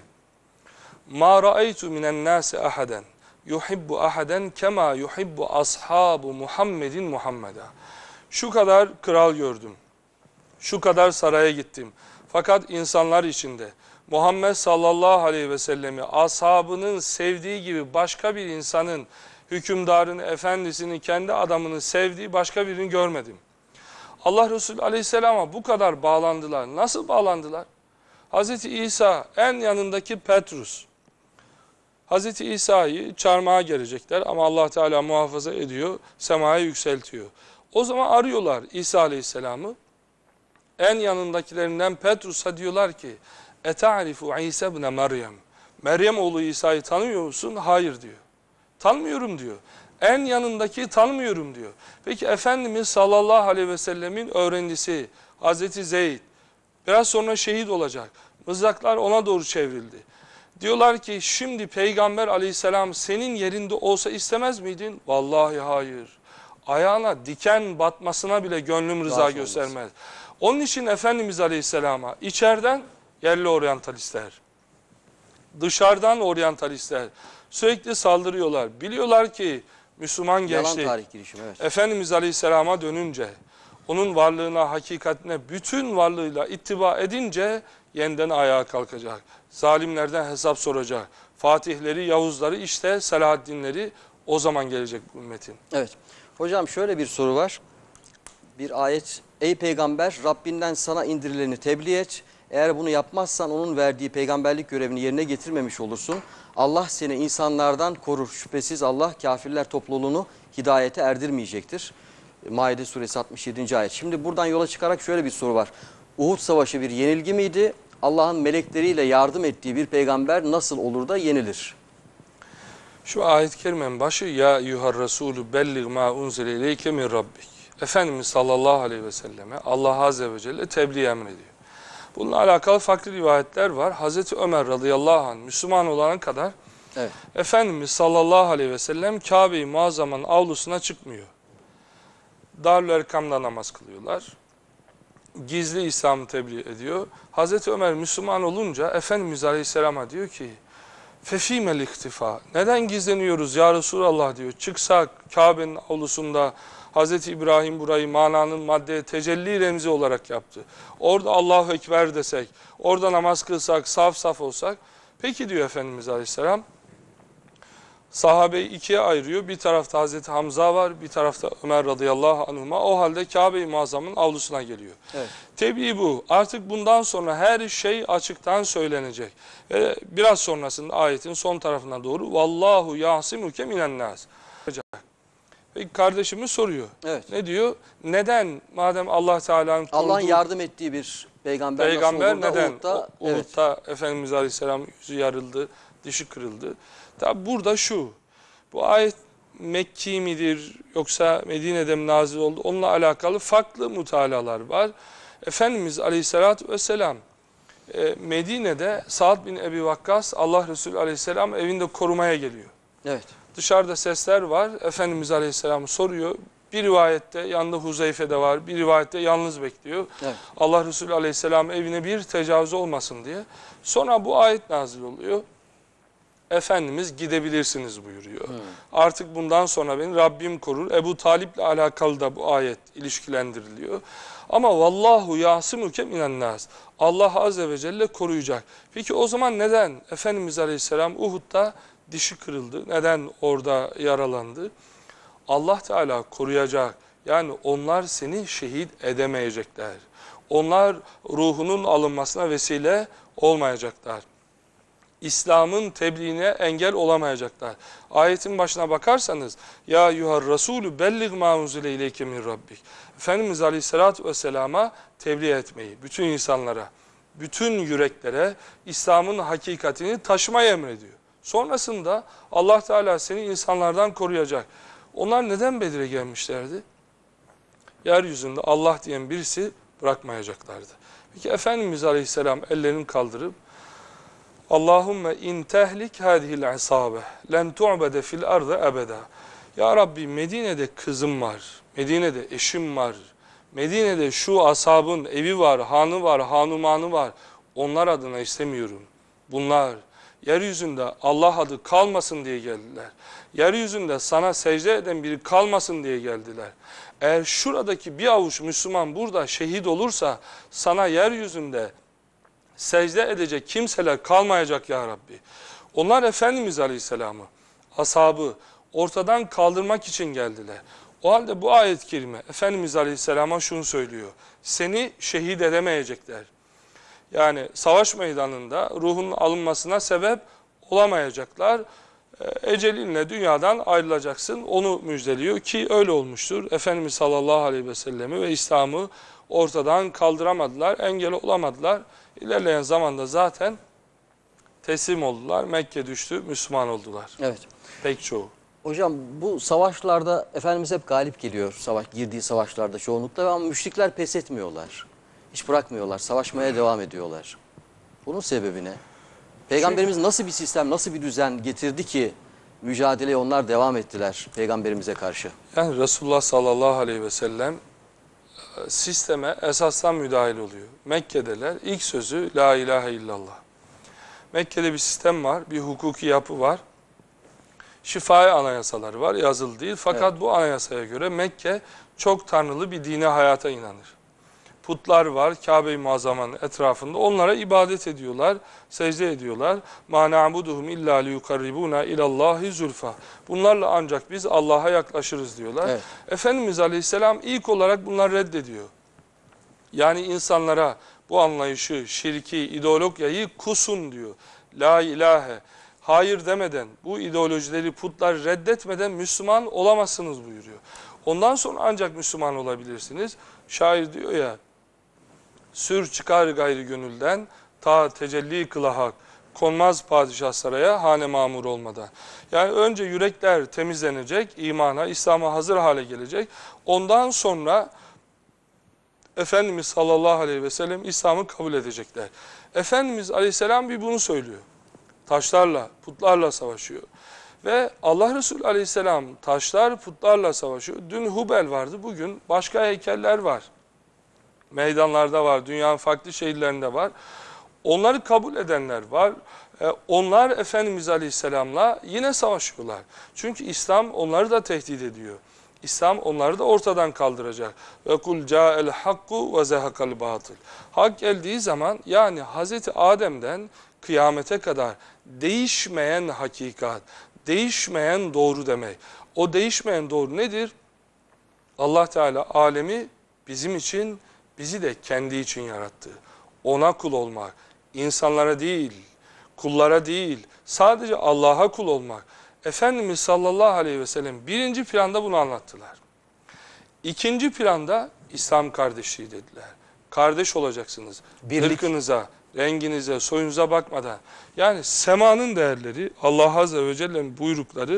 مَا رَأَيْتُ مِنَ النَّاسِ أَحَدًا يُحِبُّ أَحَدًا كَمَا يُحِبُّ أَصْحَابُ Muhammedin Muhammed'a. Şu kadar kral gördüm, şu kadar saraya gittim. Fakat insanlar içinde Muhammed sallallahu aleyhi ve sellemi ashabının sevdiği gibi başka bir insanın, hükümdarını, efendisini, kendi adamını sevdiği başka birini görmedim. Allah Resulü aleyhisselama bu kadar bağlandılar. Nasıl bağlandılar? Hazreti İsa en yanındaki Petrus. Hazreti İsa'yı çarmıha gelecekler ama Allah Teala muhafaza ediyor, semaya yükseltiyor. O zaman arıyorlar İsa aleyhisselamı. En yanındakilerinden Petrus'a diyorlar ki اَتَعْرِفُ İsa ibn Meryem. Meryem oğlu İsa'yı tanıyor musun? Hayır diyor. Tanımıyorum diyor. En yanındaki tanımıyorum diyor. Peki Efendimiz sallallahu aleyhi ve sellemin öğrencisi Hazreti Zeyd biraz sonra şehit olacak. Mızraklar ona doğru çevrildi. Diyorlar ki şimdi Peygamber aleyhisselam senin yerinde olsa istemez miydin? Vallahi hayır. Ayağına diken batmasına bile gönlüm rıza Razı göstermez. olmasın. Onun için Efendimiz aleyhisselama içeriden yerli oryantalistler, dışarıdan oryantalistler sürekli saldırıyorlar. Biliyorlar ki Müslüman Yalan gençlik tarih girişimi, evet. Efendimiz aleyhisselama dönünce, onun varlığına, hakikatine bütün varlığıyla ittiba edince yeniden ayağa kalkacak. Zalimlerden hesap soracak. Fatihleri, Yavuzları, işte Selahaddinleri o zaman gelecek bu ümmetin. Evet. Hocam şöyle bir soru var. Bir ayet. Ey peygamber, Rabbinden sana indirileni tebliğ et. Eğer bunu yapmazsan onun verdiği peygamberlik görevini yerine getirmemiş olursun. Allah seni insanlardan korur. Şüphesiz Allah kafirler topluluğunu hidayete erdirmeyecektir. Maide suresi altmış yedinci ayet. Şimdi buradan yola çıkarak şöyle bir soru var. Uhud savaşı bir yenilgi miydi? Allah'ın melekleriyle yardım ettiği bir peygamber nasıl olur da yenilir? Şu ayet-i kerimenin başı ya yuhar rasulü bellig ma unzile ileyke min rabbik. Efendimiz sallallahu aleyhi ve selleme Allah azze ve celle tebliğ emrediyor. Bununla alakalı farklı rivayetler var. Hazreti Ömer radıyallahu anh Müslüman olana kadar Evet. Efendimiz sallallahu aleyhi ve sellem Kabe-i Muazzama'nın avlusuna çıkmıyor. Darül Erkam'da namaz kılıyorlar. Gizli İslam'ı tebliğ ediyor. Hazreti Ömer Müslüman olunca Efendimiz aleyhisselama diyor ki Fefîmel iktifa. Neden gizleniyoruz ya Resulallah diyor. Çıksak Kabe'nin avlusunda Hazreti İbrahim burayı mananın maddeye tecelli remzi olarak yaptı. Orada Allahu Ekber desek, orada namaz kılsak, saf saf olsak. Peki diyor Efendimiz Aleyhisselam. Sahabeyi ikiye ayırıyor. Bir tarafta Hazreti Hamza var, bir tarafta Ömer radıyallahu anhuma. O halde Kabe-i Muazzam'ın avlusuna geliyor. Evet. Tebliğ bu. Artık bundan sonra her şey açıktan söylenecek. Ve biraz sonrasında ayetin son tarafına doğru Vallahu yasimuke minennâs. Peki kardeşimiz soruyor. Evet. Ne diyor? Neden madem Allah Teala'nın koruduğu... Allah'ın yardım ettiği bir peygamber, peygamber nasıl olur da neden? Uhud'da, O, Uhud'da evet. Efendimiz Aleyhisselam yüzü yarıldı, dişi kırıldı. Tabi burada şu, bu ayet Mekki midir yoksa Medine'de mi nazil oldu? Onunla alakalı farklı mutalalar var. Efendimiz Aleyhisselatü Vesselam e, Medine'de Sa'd bin Ebi Vakkas Allah Resulü Aleyhisselam evinde korumaya geliyor. Evet. Dışarıda sesler var. Efendimiz Aleyhisselam soruyor. Bir rivayette yanında Huzeyfe'de var. Bir rivayette yalnız bekliyor. Evet. Allah Resulü Aleyhisselam evine bir tecavüz olmasın diye. Sonra bu ayet nazil oluyor. Efendimiz gidebilirsiniz buyuruyor. Hmm. Artık bundan sonra beni Rabbim korur. Ebu Talip'le alakalı da bu ayet ilişkilendiriliyor. Ama vallahu yasimuke minen nas. Allah azze ve celle koruyacak. Peki o zaman neden Efendimiz Aleyhisselam Uhud'da dişi kırıldı? Neden orada yaralandı? Allah Teala koruyacak. Yani onlar seni şehit edemeyecekler. Onlar ruhunun alınmasına vesile olmayacaklar. İslam'ın tebliğine engel olamayacaklar. Ayetin başına bakarsanız ya yuhar rasulü bellig ma unzile ileyke min rabbik. Efendimiz Aleyhisselatü Vesselam'a tebliğ etmeyi, bütün insanlara, bütün yüreklere İslam'ın hakikatini taşımayı emrediyor. Sonrasında Allah Teala seni insanlardan koruyacak. Onlar neden Bedir'e gelmişlerdi? Yeryüzünde Allah diyen birisi bırakmayacaklardı. Peki Efendimiz Aleyhisselam ellerini kaldırıp Allahümme in tehlik hadihil isabe len tu'bede fil ardı ebeda. Ya Rabbi Medine'de kızım var, Medine'de eşim var, Medine'de şu ashabın evi var, hanı var, hanumanı var. Onlar adına istemiyorum. Bunlar yeryüzünde Allah adı kalmasın diye geldiler. Yeryüzünde sana secde eden biri kalmasın diye geldiler. Eğer şuradaki bir avuç Müslüman burada şehit olursa sana yeryüzünde secde edecek kimseler kalmayacak ya Rabbi. Onlar Efendimiz Aleyhisselam'ı, ashabı ortadan kaldırmak için geldiler. O halde bu ayet-i kerime Efendimiz Aleyhisselam'a şunu söylüyor. Seni şehit edemeyecekler. Yani savaş meydanında ruhun alınmasına sebep olamayacaklar. Ecelinle dünyadan ayrılacaksın. Onu müjdeliyor ki öyle olmuştur. Efendimiz sallallahu aleyhi ve sellemi ve İslam'ı ortadan kaldıramadılar, engel olamadılar. İlerleyen zamanda zaten teslim oldular. Mekke düştü, Müslüman oldular. Evet. Pek çoğu. Hocam bu savaşlarda Efendimiz hep galip geliyor. Savaş girdiği savaşlarda çoğunlukla ama müşrikler pes etmiyorlar. Hiç bırakmıyorlar. Savaşmaya devam ediyorlar. Bunun sebebi ne? Peygamberimiz nasıl bir sistem, nasıl bir düzen getirdi ki mücadeleye onlar devam ettiler Peygamberimize karşı? Yani Resulullah sallallahu aleyhi ve sellem sisteme esasdan müdahil oluyor. Mekke'deler. İlk sözü la ilahe illallah. Mekke'de bir sistem var, bir hukuki yapı var. Şifai anayasaları var, yazılı değil. Fakat evet, bu anayasaya göre Mekke çok tanrılı bir dine hayata inanır. Putlar var Kabe-i Muazzama'nın etrafında. Onlara ibadet ediyorlar, secde ediyorlar. مَا نَعْبُدُهُمْ اِلَّا لِيُقَرِّبُونَ اِلَى اللّٰهِ زُلْفَى. Bunlarla ancak biz Allah'a yaklaşırız diyorlar. Evet. Efendimiz Aleyhisselam ilk olarak bunları reddediyor. Yani insanlara bu anlayışı, şirki, ideolojiyayı kusun diyor. La ilahe. Hayır demeden, bu ideolojileri, putları reddetmeden Müslüman olamazsınız buyuruyor. Ondan sonra ancak Müslüman olabilirsiniz. Şair diyor ya, sür çıkar gayrı gönülden, ta tecelli kıla hak, konmaz padişah saraya hane mamur olmadan. Yani önce yürekler temizlenecek, imana, İslam'a hazır hale gelecek. Ondan sonra Efendimiz sallallahu aleyhi ve sellem İslam'ı kabul edecekler. Efendimiz aleyhisselam bir bunu söylüyor. Taşlarla, putlarla savaşıyor. Ve Allah Resulü aleyhisselam taşlar, putlarla savaşıyor. Dün Hubel vardı, bugün başka heykeller var. Meydanlarda var, dünyanın farklı şehirlerinde var. Onları kabul edenler var. Onlar Efendimiz Aleyhisselam'la yine savaşıyorlar. Çünkü İslam onları da tehdit ediyor. İslam onları da ortadan kaldıracak. Ve kul ca'el hakku ve zehakal batıl. Hak geldiği zaman yani Hazreti Adem'den kıyamete kadar değişmeyen hakikat, değişmeyen doğru demek. O değişmeyen doğru nedir? Allah Teala alemi bizim için, bizi de kendi için yarattı. Ona kul olmak, insanlara değil, kullara değil, sadece Allah'a kul olmak. Efendimiz sallallahu aleyhi ve sellem birinci planda bunu anlattılar. İkinci planda İslam kardeşliği dediler. Kardeş olacaksınız. Birlik. Irkınıza, renginize, soyunuza bakmadan. Yani semanın değerleri, Allah Azze ve Celle'nin buyrukları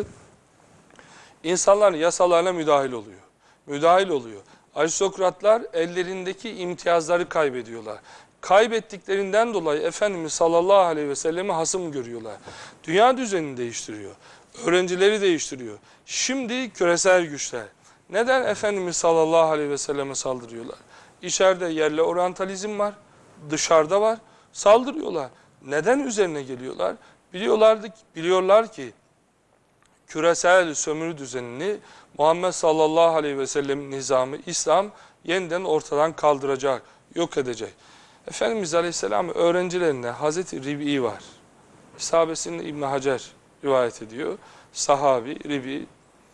insanların yasalarına müdahil oluyor. Müdahil oluyor. Aristokratlar ellerindeki imtiyazları kaybediyorlar. Kaybettiklerinden dolayı Efendimiz sallallahu aleyhi ve sellem'i hasım görüyorlar. Dünya düzenini değiştiriyor. Öğrencileri değiştiriyor. Şimdi küresel güçler. Neden Efendimiz sallallahu aleyhi ve selleme saldırıyorlar? İçeride yerli oryantalizm var, dışarıda var. Saldırıyorlar. Neden üzerine geliyorlar? Biliyorlardı, biliyorlar ki küresel sömürü düzenini Muhammed sallallahu aleyhi ve sellem nizamı, İslam yeniden ortadan kaldıracak, yok edecek. Efendimiz Aleyhisselam öğrencilerine Hazreti Rib'i var. Sahabesinin İbn Hacer rivayet ediyor. Sahabi, Rib'i.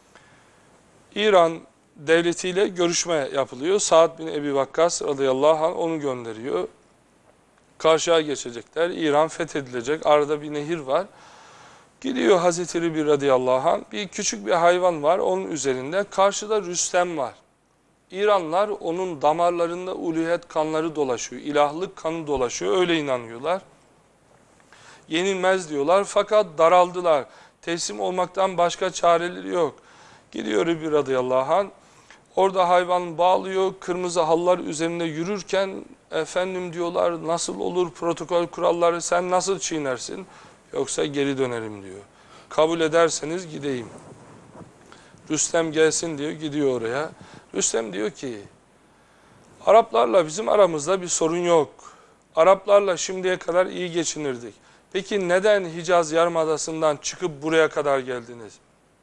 İran devletiyle görüşme yapılıyor. Sa'd bin Ebi Vakkas radıyallahu anh onu gönderiyor. Karşıya geçecekler. İran fethedilecek. Arada bir nehir var. Gidiyor Hazreti Ribi radıyallahu anh. Bir küçük bir hayvan var onun üzerinde. Karşıda Rüstem var. İranlılar onun damarlarında uluhiyet kanları dolaşıyor. İlahlık kanı dolaşıyor. Öyle inanıyorlar. Yenilmez diyorlar. Fakat daraldılar. Teslim olmaktan başka çareleri yok. Gidiyor Ribi radıyallahu anh. Orada hayvan bağlıyor. Kırmızı hallar üzerinde yürürken efendim diyorlar nasıl olur protokol kuralları sen nasıl çiğnersin? Yoksa geri dönerim diyor. Kabul ederseniz gideyim. Rüstem gelsin diyor. Gidiyor oraya. Rüstem diyor ki Araplarla bizim aramızda bir sorun yok. Araplarla şimdiye kadar iyi geçinirdik. Peki neden Hicaz Yarımadası'ndan çıkıp buraya kadar geldiniz?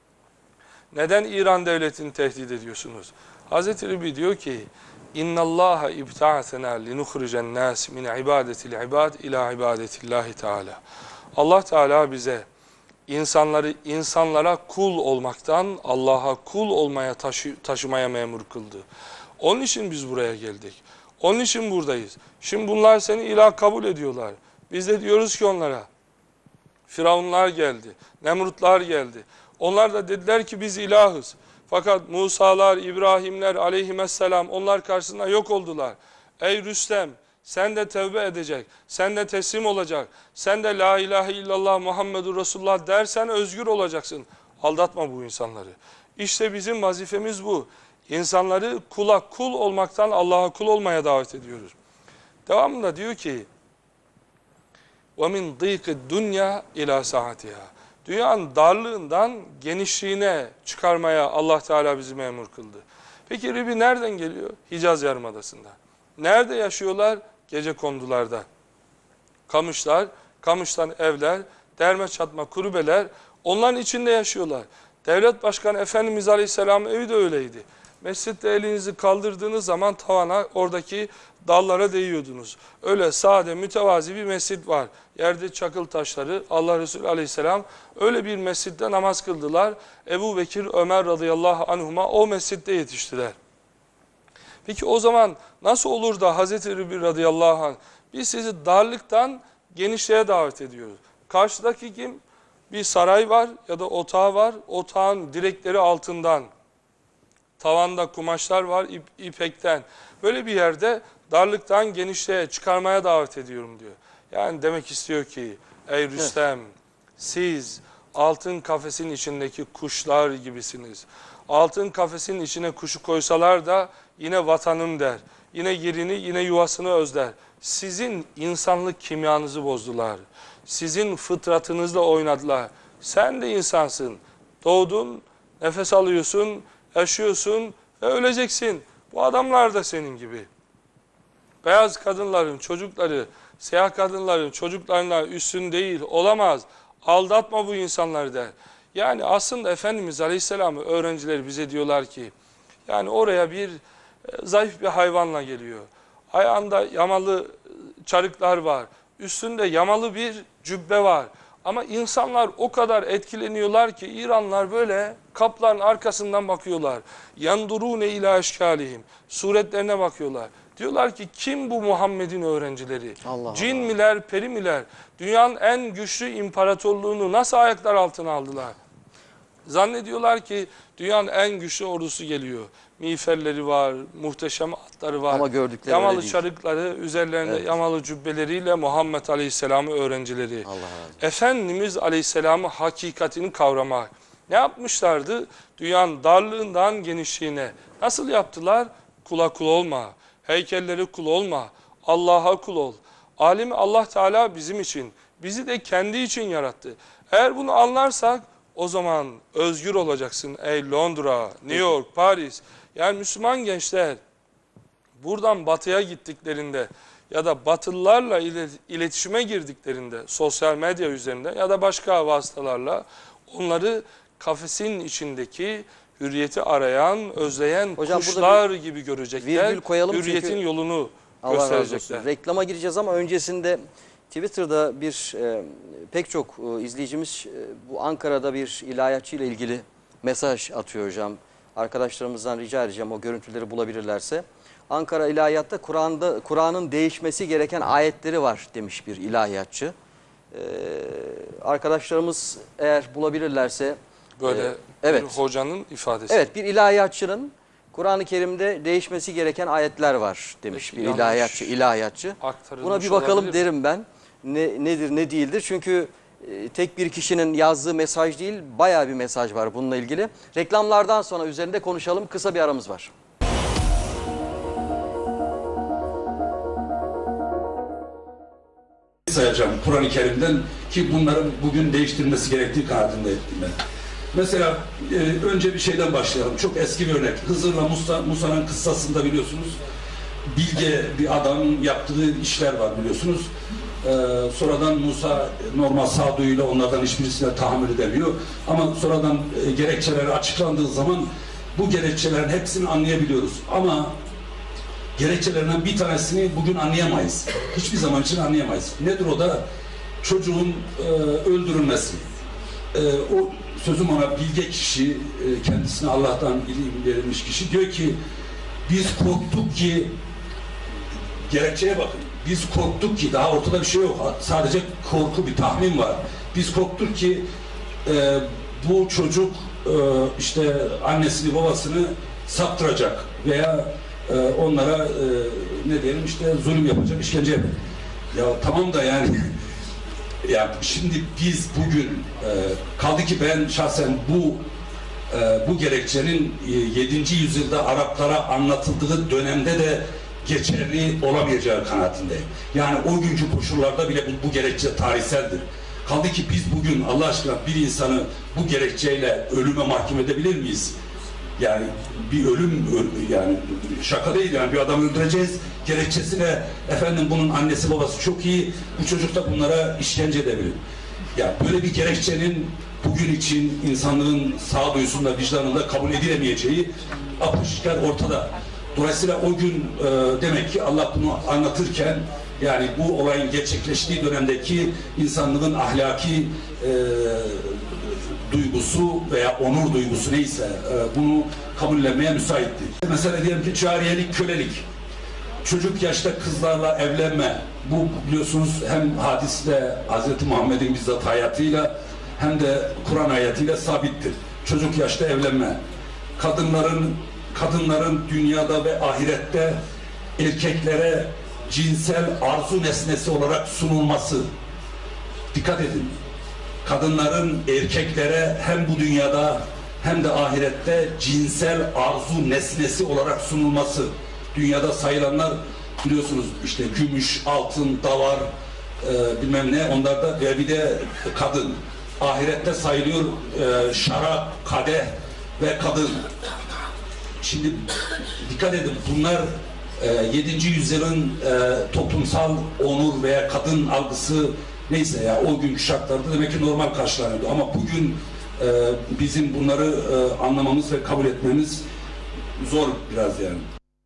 Neden İran devletini tehdit ediyorsunuz? Hazreti Ribi diyor ki İnna Allaha ibta'atena linukhrijen nas min ibadetil ibad ila ibadetillahi Teala. Allah Teala bize insanları insanlara kul olmaktan Allah'a kul olmaya taşı, taşımaya memur kıldı. Onun için biz buraya geldik. Onun için buradayız. Şimdi bunlar seni ilah kabul ediyorlar. Biz de diyoruz ki onlara Firavunlar geldi, Nemrutlar geldi. Onlar da dediler ki biz ilahız. Fakat Musa'lar, İbrahimler aleyhisselam onlar karşısında yok oldular. Ey Rüstem sen de tevbe edecek, sen de teslim olacak, sen de la ilahe illallah Muhammedur Resulullah dersen özgür olacaksın. Aldatma bu insanları. İşte bizim vazifemiz bu. İnsanları kula kul olmaktan Allah'a kul olmaya davet ediyoruz. Devamında diyor ki وَمِنْ ضِيقِ الدُّنْيَا اِلَى سَاعَتِهَا Dünyanın darlığından genişliğine çıkarmaya Allah Teala bizi memur kıldı. Peki Ribi nereden geliyor? Hicaz Yarımadası'nda. Nerede yaşıyorlar? Gecekondularda. Kamışlar, kamıştan evler, derme çatma kulübeler onların içinde yaşıyorlar. Devlet Başkanı Efendimiz Aleyhisselam'ın evi de öyleydi. Mescitte elinizi kaldırdığınız zaman tavana oradaki dallara değiyordunuz. Öyle sade mütevazi bir mescit var. Yerde çakıl taşları Allah Resulü Aleyhisselam öyle bir mescitte namaz kıldılar. Ebu Bekir, Ömer radıyallahu anhuma o mescitte yetiştiler. Peki o zaman nasıl olur da Hazreti Ribi radıyallahu anh biz sizi darlıktan genişliğe davet ediyoruz. Karşıdaki kim? Bir saray var ya da otağı var. Otağın direkleri altından. Tavanda kumaşlar var ip, ipekten. Böyle bir yerde darlıktan genişliğe çıkarmaya davet ediyorum diyor. Yani demek istiyor ki ey Rüstem evet. Siz altın kafesin içindeki kuşlar gibisiniz. Altın kafesin içine kuşu koysalar da yine vatanım der. Yine yerini yine yuvasını özler. Sizin insanlık kimyanızı bozdular. Sizin fıtratınızla oynadılar. Sen de insansın. Doğdun, nefes alıyorsun, yaşıyorsun ve öleceksin. Bu adamlar da senin gibi. Beyaz kadınların çocukları, siyah kadınların çocuklarına üstün değil, olamaz. Aldatma bu insanları der. Yani aslında Efendimiz Aleyhisselam'ın öğrencileri bize diyorlar ki, yani oraya bir e, zayıf bir hayvanla geliyor. Ayağında yamalı çarıklar var. Üstünde yamalı bir cübbe var. Ama insanlar o kadar etkileniyorlar ki İranlılar böyle kapların arkasından bakıyorlar. Yandurune ila eşkalihim. Suretlerine bakıyorlar. Diyorlar ki kim bu Muhammed'in öğrencileri? Allah Cin Allah. miler, peri miler? Dünyanın en güçlü imparatorluğunu nasıl ayaklar altına aldılar? Zannediyorlar ki dünyanın en güçlü ordusu geliyor. Miğferleri var, muhteşem atları var. Ama gördükleri yamalı çarıkları, üzerlerinde evet. yamalı cübbeleriyle Muhammed Aleyhisselam'ın öğrencileri. Allah Allah. Efendimiz Aleyhisselam'ın hakikatini kavramak. Ne yapmışlardı? Dünyanın darlığından genişliğine. Nasıl yaptılar? Kula kul olma. Heykelleri kul olma. Allah'a kul ol. Alemi Allah Teala bizim için, bizi de kendi için yarattı. Eğer bunu anlarsak o zaman özgür olacaksın ey Londra, New York, Paris. Yani Müslüman gençler buradan batıya gittiklerinde ya da Batılılarla iletişime girdiklerinde sosyal medya üzerinden ya da başka vasıtalarla onları kafesin içindeki hürriyeti arayan, özleyen Hocam, kuşlar gibi görecekler. virgül koyalım Hürriyetin çünkü yolunu Allah razı gösterecekler. olsun. Reklama gireceğiz ama öncesinde Twitter'da bir e, pek çok e, izleyicimiz e, bu Ankara'da bir ilahiyatçı ile ilgili mesaj atıyor hocam. Arkadaşlarımızdan rica edeceğim o görüntüleri bulabilirlerse. Ankara İlahiyat'ta Kur'an'da Kur'an'ın değişmesi gereken ayetleri var demiş bir ilahiyatçı. Ee, arkadaşlarımız eğer bulabilirlerse Böyle e, evet. bir hocanın ifadesi. Evet, bir ilahiyatçının Kur'an-ı Kerim'de değişmesi gereken ayetler var demiş Peki, bir yanlış ilahiyatçı. ilahiyatçı. aktarılmış Buna bir bakalım olabilir mi? derim ben. Ne, nedir ne değildir? Çünkü e, tek bir kişinin yazdığı mesaj değil, bayağı bir mesaj var bununla ilgili. Reklamlardan sonra üzerinde konuşalım. Kısa bir aramız var. sayacağım Kur'an-ı Kerim'den ki bunların bugün değiştirilmesi gerektiği kanaatindeyim ben. Mesela e, önce bir şeyden başlayalım. Çok eski bir örnek. Hızır'la Musa, Musa'nın kıssasında biliyorsunuz bilge bir adamın yaptığı işler var biliyorsunuz. Ee, sonradan Musa normal sağduyuyla onlardan hiçbirisine tahammül edemiyor. Ama sonradan e, gerekçeleri açıklandığı zaman bu gerekçelerin hepsini anlayabiliyoruz. Ama gerekçelerinden bir tanesini bugün anlayamayız. Hiçbir zaman için anlayamayız. Nedir o da? Çocuğun e, öldürülmesi. E, o sözüm ona bilge kişi, e, kendisine Allah'tan ilim verilmiş kişi diyor ki biz korktuk ki gerekçeye bakın. Biz korktuk ki daha ortada bir şey yok. Sadece korku, bir tahmin var. Biz korktuk ki e, bu çocuk e, işte annesini babasını saptıracak veya e, onlara e, ne diyelim işte zulüm yapacak, işkence yapacak. Ya tamam da yani ya şimdi biz bugün e, kaldı ki ben şahsen bu e, bu gerekçenin e, yedinci yüzyılda Araplara anlatıldığı dönemde de geçerli olamayacağı kanaatindeyim. Yani o günkü koşullarda bile bu, bu gerekçe tarihseldir. Kaldı ki biz bugün Allah aşkına bir insanı bu gerekçeyle ölüme mahkum edebilir miyiz? Yani bir ölüm yani şaka değil yani bir adam öldüreceğiz gerekçesine efendim bunun annesi babası çok iyi bu çocuk da bunlara işkence edebilir. Yani böyle bir gerekçenin bugün için insanlığın sağduyusunda vicdanında kabul edilemeyeceği apaçıklar ortada. Dolayısıyla o gün e, demek ki Allah bunu anlatırken yani bu olayın gerçekleştiği dönemdeki insanlığın ahlaki e, duygusu veya onur duygusu neyse e, bunu kabullenmeye müsaitti. Mesela diyelim ki cariyelik, kölelik. Çocuk yaşta kızlarla evlenme. Bu biliyorsunuz hem hadiste Hazreti Muhammed'in bizzat hayatıyla hem de Kur'an ayetiyle sabittir. Çocuk yaşta evlenme. Kadınların kadınların dünyada ve ahirette erkeklere cinsel arzu nesnesi olarak sunulması. Dikkat edin. Kadınların erkeklere hem bu dünyada hem de ahirette cinsel arzu nesnesi olarak sunulması. Dünyada sayılanlar biliyorsunuz işte gümüş, altın, davar e, bilmem ne onlarda bir de kadın. Ahirette sayılıyor e, şarap, kadeh ve kadın. Şimdi dikkat edin bunlar e, yedinci yüzyılın e, toplumsal onur veya kadın algısı neyse ya o günkü şartlarda demek ki normal karşılanıyordu. Ama bugün e, bizim bunları e, anlamamız ve kabul etmemiz zor biraz yani.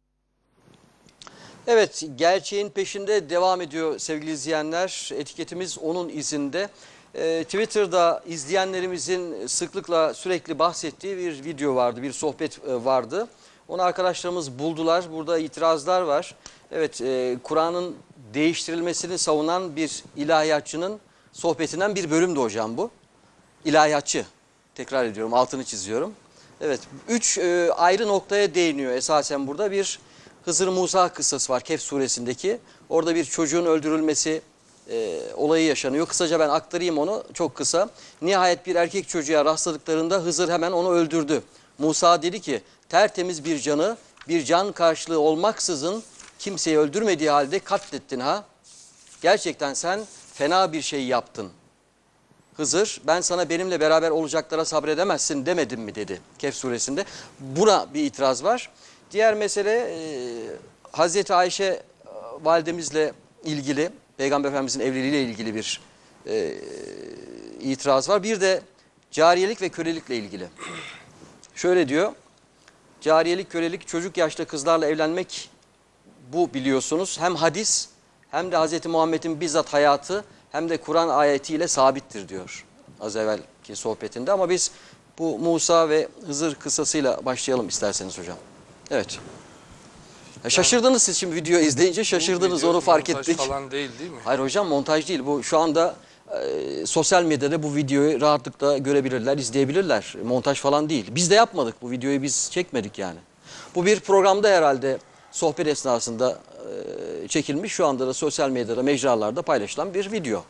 Evet, gerçeğin peşinde devam ediyor sevgili izleyenler. Etiketimiz onun izinde. Ee, Twitter'da izleyenlerimizin sıklıkla sürekli bahsettiği bir video vardı, bir sohbet e, vardı. Onu arkadaşlarımız buldular. Burada itirazlar var. Evet, e, Kur'an'ın değiştirilmesini savunan bir ilahiyatçının sohbetinden bir bölümdü hocam bu. İlahiyatçı, tekrar ediyorum, altını çiziyorum. Evet, üç e, ayrı noktaya değiniyor esasen burada. Bir Hızır Musa kıssası var Kehf suresindeki. Orada bir çocuğun öldürülmesi e, olayı yaşanıyor. Kısaca ben aktarayım onu çok kısa. Nihayet bir erkek çocuğa rastladıklarında Hızır hemen onu öldürdü. Musa dedi ki tertemiz bir canı bir can karşılığı olmaksızın kimseyi öldürmediği halde katlettin ha. Gerçekten sen fena bir şey yaptın. Hızır ben sana benimle beraber olacaklara sabredemezsin demedim mi dedi Kehf suresinde. Buna bir itiraz var. Diğer mesele e, Hazreti Ayşe validemizle ilgili, Peygamber Efendimizin evliliğiyle ilgili bir e, itiraz var. Bir de cariyelik ve kölelikle ilgili. Şöyle diyor, cariyelik, kölelik, çocuk yaşta kızlarla evlenmek, bu biliyorsunuz hem hadis hem de Hz. Muhammed'in bizzat hayatı hem de Kur'an ayetiyle sabittir diyor az evvelki sohbetinde. Ama biz bu Musa ve Hızır kıssasıyla başlayalım isterseniz hocam. Evet. Ya şaşırdınız siz şimdi videoyu izleyince, şaşırdınız, video onu fark montaj ettik. falan değil değil mi? Hayır hocam, montaj değil. Bu şu anda e, sosyal medyada bu videoyu rahatlıkla görebilirler, izleyebilirler. Montaj falan değil. Biz de yapmadık, bu videoyu biz çekmedik yani. Bu bir programda herhalde sohbet esnasında e, çekilmiş, şu anda da sosyal medyada, mecralarda paylaşılan bir video.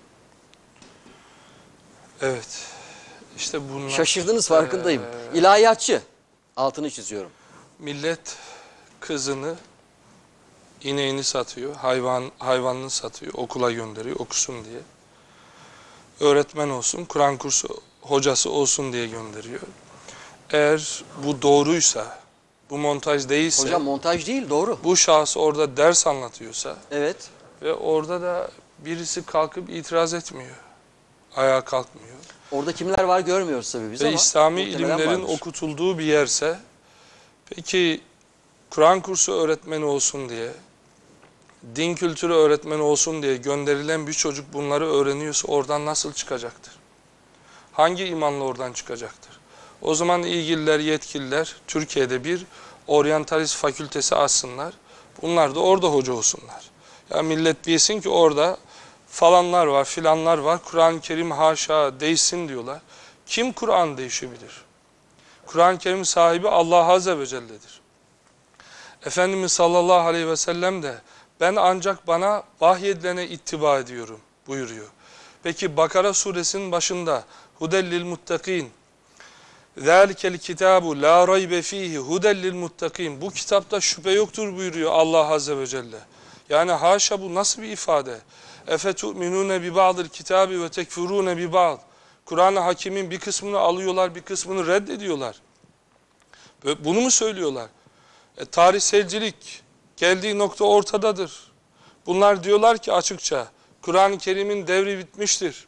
Evet. İşte bunlar. Şaşırdınız, farkındayım. Ee, İlahiyatçı, altını çiziyorum. Millet kızını, ineğini satıyor, hayvan hayvanını satıyor, okula gönderiyor, okusun diye. Öğretmen olsun, Kur'an kursu hocası olsun diye gönderiyor. Eğer bu doğruysa, bu montaj değilse, Hocam montaj değil, doğru. bu şahıs orada ders anlatıyorsa Evet. ve orada da birisi kalkıp itiraz etmiyor, ayağa kalkmıyor. Orada kimler var görmüyoruz tabii biz Ve ama İslami muhtemelen ilimlerin vardır. okutulduğu bir yerse, peki Kur'an kursu öğretmeni olsun diye, din kültürü öğretmeni olsun diye gönderilen bir çocuk bunları öğreniyorsa oradan nasıl çıkacaktır? Hangi imanla oradan çıkacaktır? O zaman ilgililer, yetkililer Türkiye'de bir oryantalist fakültesi açsınlar. Bunlar da orada hoca olsunlar. Ya millet bilsin ki orada falanlar var, filanlar var. Kur'an-ı Kerim haşa değişsin diyorlar. Kim Kur'an değişebilir? Kur'an-ı Kerim sahibi Allah Azze ve Celle'dir. Efendimiz sallallahu aleyhi ve sellem de ben ancak bana vahyedilene ittiba ediyorum buyuruyor. Peki Bakara suresinin başında hudellil muttakin, zâlikel kitâbu lâ raybe fîhi hudellil muttakin, bu kitapta şüphe yoktur buyuruyor Allah Azze ve Celle. Yani haşa, bu nasıl bir ifade? Efetu'minûne bi ba'dil kitâbi ve tekfurûne bi ba'd. Kur'an-ı Hakîm'in bir kısmını alıyorlar, bir kısmını reddediyorlar. Bunu mu söylüyorlar? E, tarihselcilik geldiği nokta ortadadır. Bunlar diyorlar ki açıkça Kur'an-ı Kerim'in devri bitmiştir.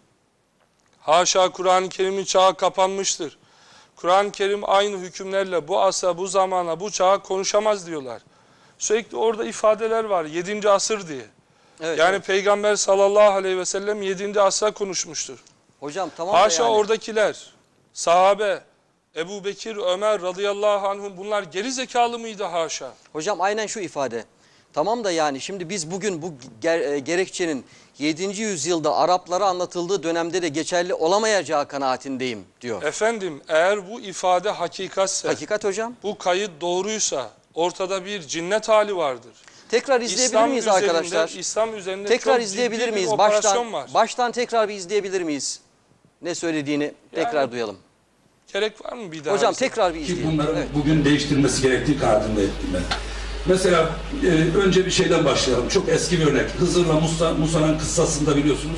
Haşa, Kur'an-ı Kerim'in çağı kapanmıştır. Kur'an-ı Kerim aynı hükümlerle bu asra, bu zamana, bu çağa konuşamaz diyorlar. Sürekli orada ifadeler var. yedinci asır diye. Evet, yani evet. Peygamber sallallahu aleyhi ve sellem yedinci asra konuşmuştur. Hocam tamam da Haşa yani. oradakiler, sahabe, Ebu Bekir, Ömer radıyallahu anhum, bunlar geri zekalı mıydı haşa? Hocam aynen şu ifade. Tamam da yani şimdi biz bugün bu ger- gerekçenin yedinci yüzyılda Araplara anlatıldığı dönemde de geçerli olamayacağı kanaatindeyim diyor. Efendim, eğer bu ifade hakikatse, Hakikat hocam. bu kayıt doğruysa ortada bir cinnet hali vardır. Tekrar izleyebilir İslam miyiz üzerinde, arkadaşlar? İslam üzerinde Tekrar çok izleyebilir ciddi bir miyiz? operasyon Baştan, var. baştan tekrar bir izleyebilir miyiz? Ne söylediğini tekrar duyalım. Gerek var mı bir daha? Hocam izlemeye? tekrar bir Ki izleyelim. bunların Evet. bugün değiştirilmesi gerektiği kanaatindeyim ben. Mesela e, önce bir şeyden başlayalım. Çok eski bir örnek. Hızır'la Musa, Musa'nın kıssasında biliyorsunuz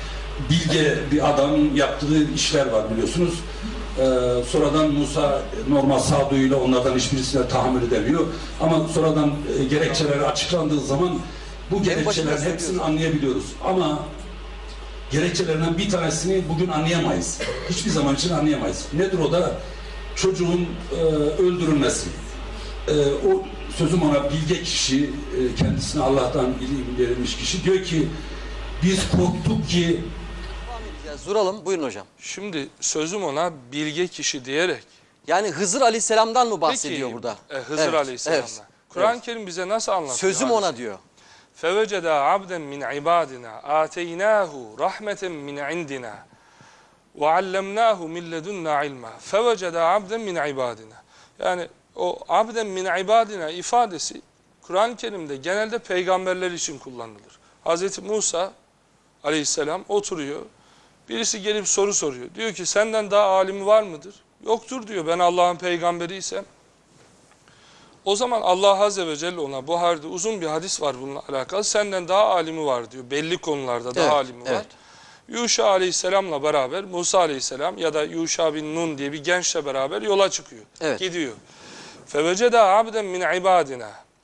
bilge bir adamın yaptığı işler var biliyorsunuz. Ee, sonradan Musa normal sağduyuyla onlardan hiçbirisine tahammül edemiyor. Ama sonradan e, gerekçeleri açıklandığı zaman bu başında gerekçelerin hepsini söylüyorsun. anlayabiliyoruz. Ama gerekçelerinden bir tanesini bugün anlayamayız. Hiçbir zaman için anlayamayız. Nedir o da? Çocuğun e, öldürülmesi. E, o sözüm ona bilge kişi, e, kendisine Allah'tan ilim verilmiş kişi diyor ki biz korktuk ki Devam edeceğiz. Duralım. Buyurun hocam. Şimdi sözüm ona bilge kişi diyerek. Yani Hızır Aleyhisselam'dan mı bahsediyor Peki, burada? E, Hızır Evet, Aleyhisselam'dan. evet, Kur'an-ı evet. Kerim bize nasıl anlatıyor? Sözüm hadise? ona diyor. فَوَجَدَا عَبْدًا مِنْ عِبَادِنَا آتَيْنَاهُ رَحْمَةً مِنْ عِنْدِنَا وَعَلَّمْنَاهُ مِنْ لَدُنَّا عِلْمًا فَوَجَدَا عَبْدًا مِنْ عِبَادِنَا. Yani o abden min ibadina ifadesi Kur'an-ı Kerim'de genelde peygamberler için kullanılır. Hazreti Musa aleyhisselam oturuyor. Birisi gelip soru soruyor. Diyor ki senden daha alimi var mıdır? Yoktur diyor, ben Allah'ın peygamberiysem. O zaman Allah Azze ve Celle ona, Buhari'de uzun bir hadis var bununla alakalı, senden daha alimi var diyor. Belli konularda daha Evet, alimi var. evet. Yuşa Aleyhisselam'la beraber Musa Aleyhisselam ya da Yuşa bin Nun diye bir gençle beraber yola çıkıyor. Evet. Gidiyor. Feveceda abden min ibadina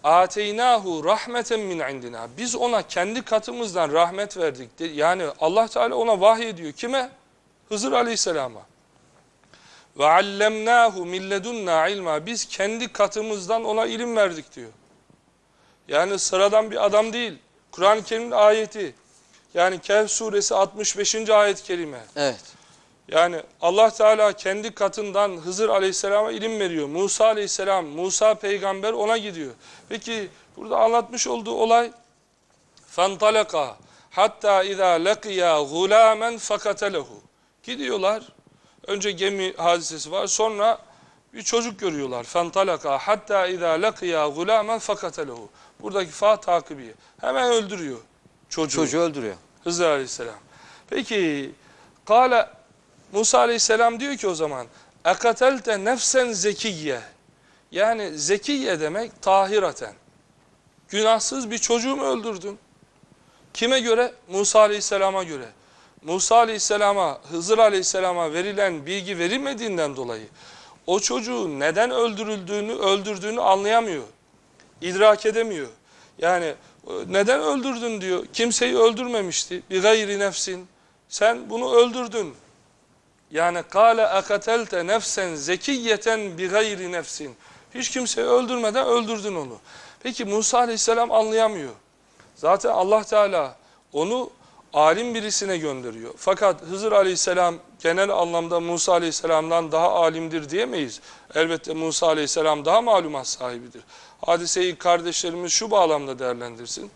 ateynahu rahmeten min indina. Biz ona kendi katımızdan rahmet verdik. Yani Allah Teala ona vahyediyor. Kime? Hızır Aleyhisselam'a. Ve allemnahu min ledunna ilma. Biz kendi katımızdan ona ilim verdik diyor. Yani sıradan bir adam değil. Kur'an-ı Kerim'in ayeti. Yani Kehf suresi altmış beşinci ayet-i kerime. Evet. Yani Allah Teala kendi katından Hızır Aleyhisselam'a ilim veriyor. Musa Aleyhisselam, Musa peygamber ona gidiyor. Peki burada anlatmış olduğu olay فَانْطَلَقَا hatta اِذَا لَقِيَا غُلَامًا فَقَتَلَهُ. Gidiyorlar. Önce gemi hadisesi var. Sonra bir çocuk görüyorlar. فَانْطَلَقَا hatta اِذَا لَقِيَا غُلَامًا فَقَتَلَهُ. Buradaki fa takibiye. Hemen öldürüyor çocuğu. Çocuğu öldürüyor. Hızır Aleyhisselam. Peki kâle Musa Aleyhisselam diyor ki o zaman اَقَتَلْتَ nefsen zekiyye. Yani zekiye demek tahiraten. Günahsız bir çocuğu mu öldürdün? Kime göre? Musa Aleyhisselam'a göre. Musa Aleyhisselam'a, Hızır Aleyhisselam'a verilen bilgi verilmediğinden dolayı o çocuğu neden öldürüldüğünü, öldürdüğünü anlayamıyor. İdrak edemiyor. Yani neden öldürdün diyor. Kimseyi öldürmemişti. Bir gayri nefsin. Sen bunu öldürdün. Yani kâle akatelte nefsen zekiyeten bi gayri nefsin. Hiç kimseyi öldürmeden öldürdün onu. Peki Musa Aleyhisselam anlayamıyor. Zaten Allah Teala onu alim birisine gönderiyor. Fakat Hızır Aleyhisselam genel anlamda Musa Aleyhisselam'dan daha alimdir diyemeyiz. Elbette Musa Aleyhisselam daha malumat sahibidir. Hadiseyi kardeşlerimiz şu bağlamda değerlendirsin.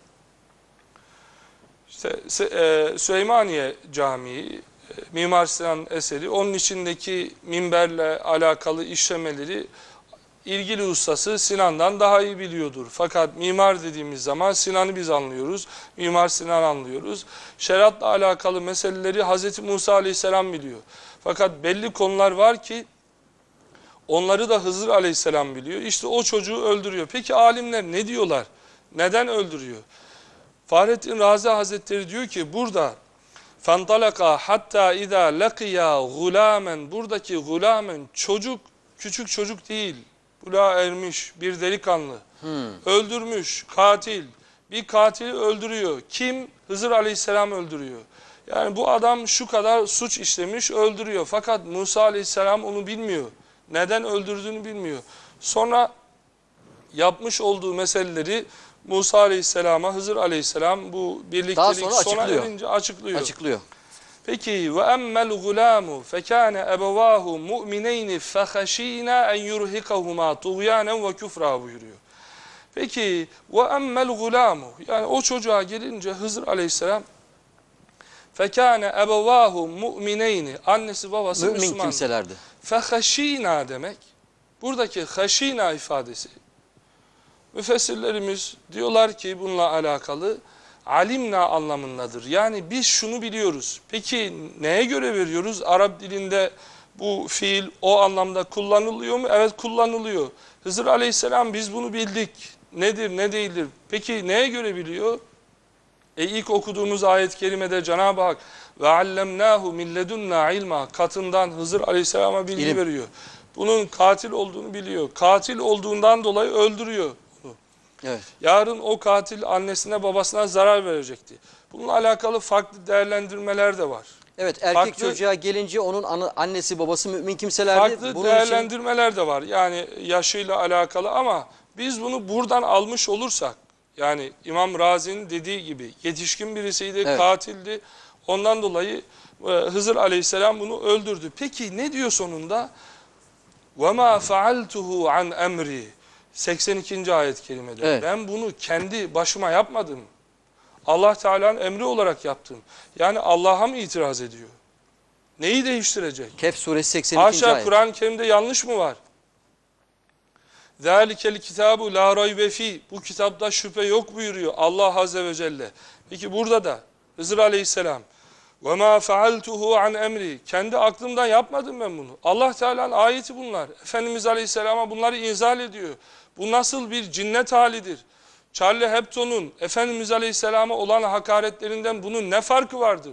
İşte Süleymaniye Camii, Mimar Sinan eseri, onun içindeki minberle alakalı işlemeleri ilgili ustası Sinan'dan daha iyi biliyordur. Fakat mimar dediğimiz zaman Sinan'ı biz anlıyoruz, Mimar Sinan anlıyoruz. Şeriatla alakalı meseleleri Hazreti Musa Aleyhisselam biliyor. Fakat belli konular var ki onları da Hızır Aleyhisselam biliyor. İşte o çocuğu öldürüyor. Peki alimler ne diyorlar? Neden öldürüyor? Fahrettin Razi Hazretleri diyor ki burada فَانْطَلَقَا hatta اِذَا لَقِيَا غُلَامًا. Buradaki gulamen çocuk, küçük çocuk değil. Buluğa ermiş bir delikanlı. Hmm. Öldürmüş, katil. Bir katili öldürüyor. Kim? Hızır Aleyhisselam öldürüyor. Yani bu adam şu kadar suç işlemiş, öldürüyor. Fakat Musa Aleyhisselam onu bilmiyor. Neden öldürdüğünü bilmiyor. Sonra yapmış olduğu meseleleri Musa Aleyhisselam'a, Hızır Aleyhisselam bu birliktelik sona erince açıklıyor. Açıklıyor. Peki ve emmel gulamu fekâne ebevâhu mu'mineyni fehaşînâ en yurhikahumâ tuğyânen ve küfrâ buyuruyor. Peki ve emmel gulamu, yani o çocuğa gelince Hızır Aleyhisselam fekâne ebevâhu mu'mineyni, annesi babası Mümin Müslüman. kimselerdi. Fehaşînâ demek, buradaki haşînâ ifadesi, müfessirlerimiz diyorlar ki bununla alakalı alimna anlamındadır. Yani biz şunu biliyoruz. Peki neye göre veriyoruz? Arap dilinde bu fiil o anlamda kullanılıyor mu? Evet, kullanılıyor. Hızır Aleyhisselam biz bunu bildik. Nedir, ne değildir? Peki neye göre biliyor? E ilk okuduğumuz ayet-i kerimede Cenab-ı Hak ve allemnahu min ledunna ilma, katından Hızır Aleyhisselam'a bilgi İlim. veriyor. Bunun katil olduğunu biliyor. Katil olduğundan dolayı öldürüyor. Evet. Yarın o katil annesine babasına zarar verecekti. Bununla alakalı farklı değerlendirmeler de var. Evet, erkek farklı, çocuğa gelince onun anı, annesi babası mümin kimselerdi. Farklı Bunun değerlendirmeler için... de var. Yani yaşıyla alakalı ama biz bunu buradan almış olursak, yani İmam Razi'nin dediği gibi yetişkin birisiydi, evet. katildi. Ondan dolayı Hızır Aleyhisselam bunu öldürdü. Peki ne diyor sonunda? وَمَا فَعَلْتُهُ عَنْ اَمْرِي. seksen ikinci ayet-i kerimede. Evet. Ben bunu kendi başıma yapmadım. Allah Teala'nın emri olarak yaptım. Yani Allah'a mı itiraz ediyor? Neyi değiştirecek? Kehf suresi seksen ikinci ayet. Haşa, Kur'an-ı Kerim'de yanlış mı var? ذَٰلِكَ الْكِتَابُ لَا رَيْبَ ف۪ي. Bu kitapta şüphe yok buyuruyor Allah Azze ve Celle. Peki burada da Hızır Aleyhisselam وَمَا فَعَلْتُهُ عَنْ اَمْرِي. Kendi aklımdan yapmadım ben bunu. Allah Teala'nın ayeti bunlar. Efendimiz Aleyhisselam'a bunları inzal ediyor. Bu nasıl bir cinnet halidir? Charlie Hebdo'nun Efendimiz Aleyhisselam'a olan hakaretlerinden bunun ne farkı vardır?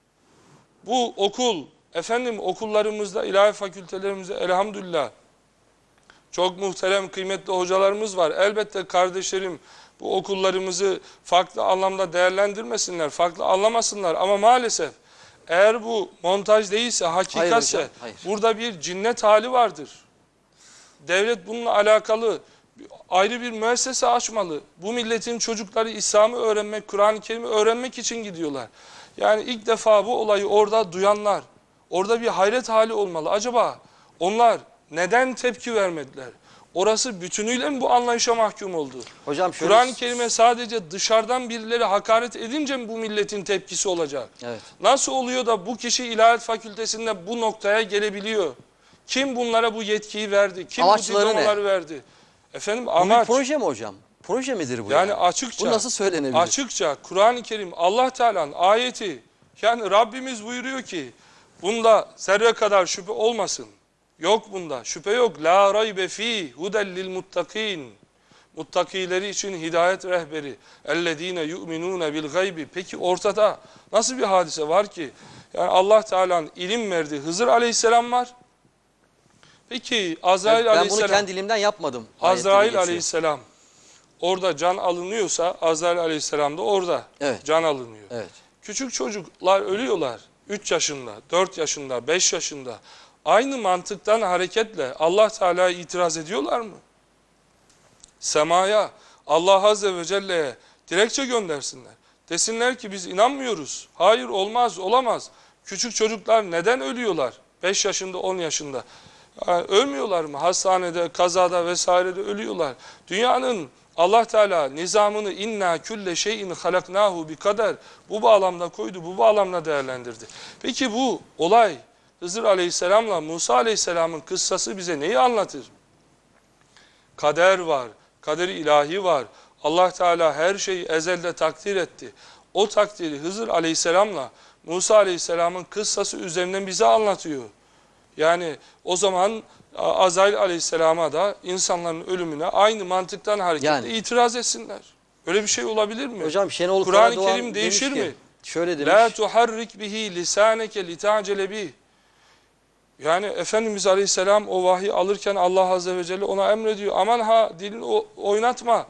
Bu okul, efendim okullarımızda, ilahi fakültelerimizde elhamdülillah Çok muhterem, kıymetli hocalarımız var. Elbette kardeşlerim bu okullarımızı farklı anlamda değerlendirmesinler, farklı anlamasınlar. Ama maalesef eğer bu montaj değilse, hakikatse Hayır hocam, hayır. burada bir cinnet hali vardır. Devlet bununla alakalı ayrı bir müessese açmalı. Bu milletin çocukları İslam'ı öğrenmek, Kur'an-ı Kerim'i öğrenmek için gidiyorlar. Yani ilk defa bu olayı orada duyanlar, orada bir hayret hali olmalı. Acaba onlar neden tepki vermediler? Orası bütünüyle mi bu anlayışa mahkum oldu? Hocam şöyle... Kur'an-ı Kerim'e sadece dışarıdan birileri hakaret edince mi bu milletin tepkisi olacak? Evet. Nasıl oluyor da bu kişi İlahiyat Fakültesinde bu noktaya gelebiliyor? Kim bunlara bu yetkiyi verdi? Kim Amaçları bu ne? diplomaları verdi? Efendim Bu amaç... bir proje mi hocam? Proje midir bu? Yani yani? açıkça, Bu nasıl söylenebilir? açıkça Kur'an-ı Kerim, Allah Teala'nın ayeti, yani Rabbimiz buyuruyor ki bunda zerre kadar şüphe olmasın. Yok bunda, şüphe yok. La raybe fi hudel lil muttakin. Muttakileri için hidayet rehberi. Ellezine yu'minune bil gaybi. Peki ortada nasıl bir hadise var ki? Yani Allah Teala'nın ilim verdiği Hızır Aleyhisselam var. Peki Azrail ben, ben Aleyhisselam. bunu kendi dilimden yapmadım. Ayette Azrail geçiyor. Aleyhisselam orada can alınıyorsa Azrail Aleyhisselam da orada Evet. can alınıyor. Evet. Küçük çocuklar ölüyorlar. üç yaşında, dört yaşında, beş yaşında. Aynı mantıktan hareketle Allah Teala'ya itiraz ediyorlar mı? Semaya, Allah Azze ve Celle'ye dilekçe göndersinler. Desinler ki biz inanmıyoruz. Hayır, olmaz, olamaz. Küçük çocuklar neden ölüyorlar? beş yaşında, on yaşında. Yani ölmüyorlar mı? Hastanede, kazada vesairede ölüyorlar. Dünyanın Allah Teala nizamını inna külle şeyin halaknahu bi kader bu bağlamda koydu, bu bağlamda değerlendirdi. Peki bu olay Hızır Aleyhisselam'la Musa Aleyhisselam'ın kıssası bize neyi anlatır? Kader var, kader-i ilahi var. Allah Teala her şeyi ezelde takdir etti. O takdiri Hızır Aleyhisselam'la Musa Aleyhisselam'ın kıssası üzerinden bize anlatıyor. Yani o zaman Azrail Aleyhisselam'a da insanların ölümüne aynı mantıktan hareketle yani, itiraz etsinler. Öyle bir şey olabilir mi? Hocam Şenol Kur'an-ı Karadoğan Kerim değişir demiş ki, mi? şöyle demiş. La tuharrik bihi lisaneke litacele bih. Yani Efendimiz Aleyhisselam o vahyi alırken Allah Azze ve Celle ona emrediyor. Aman ha dilini oynatma.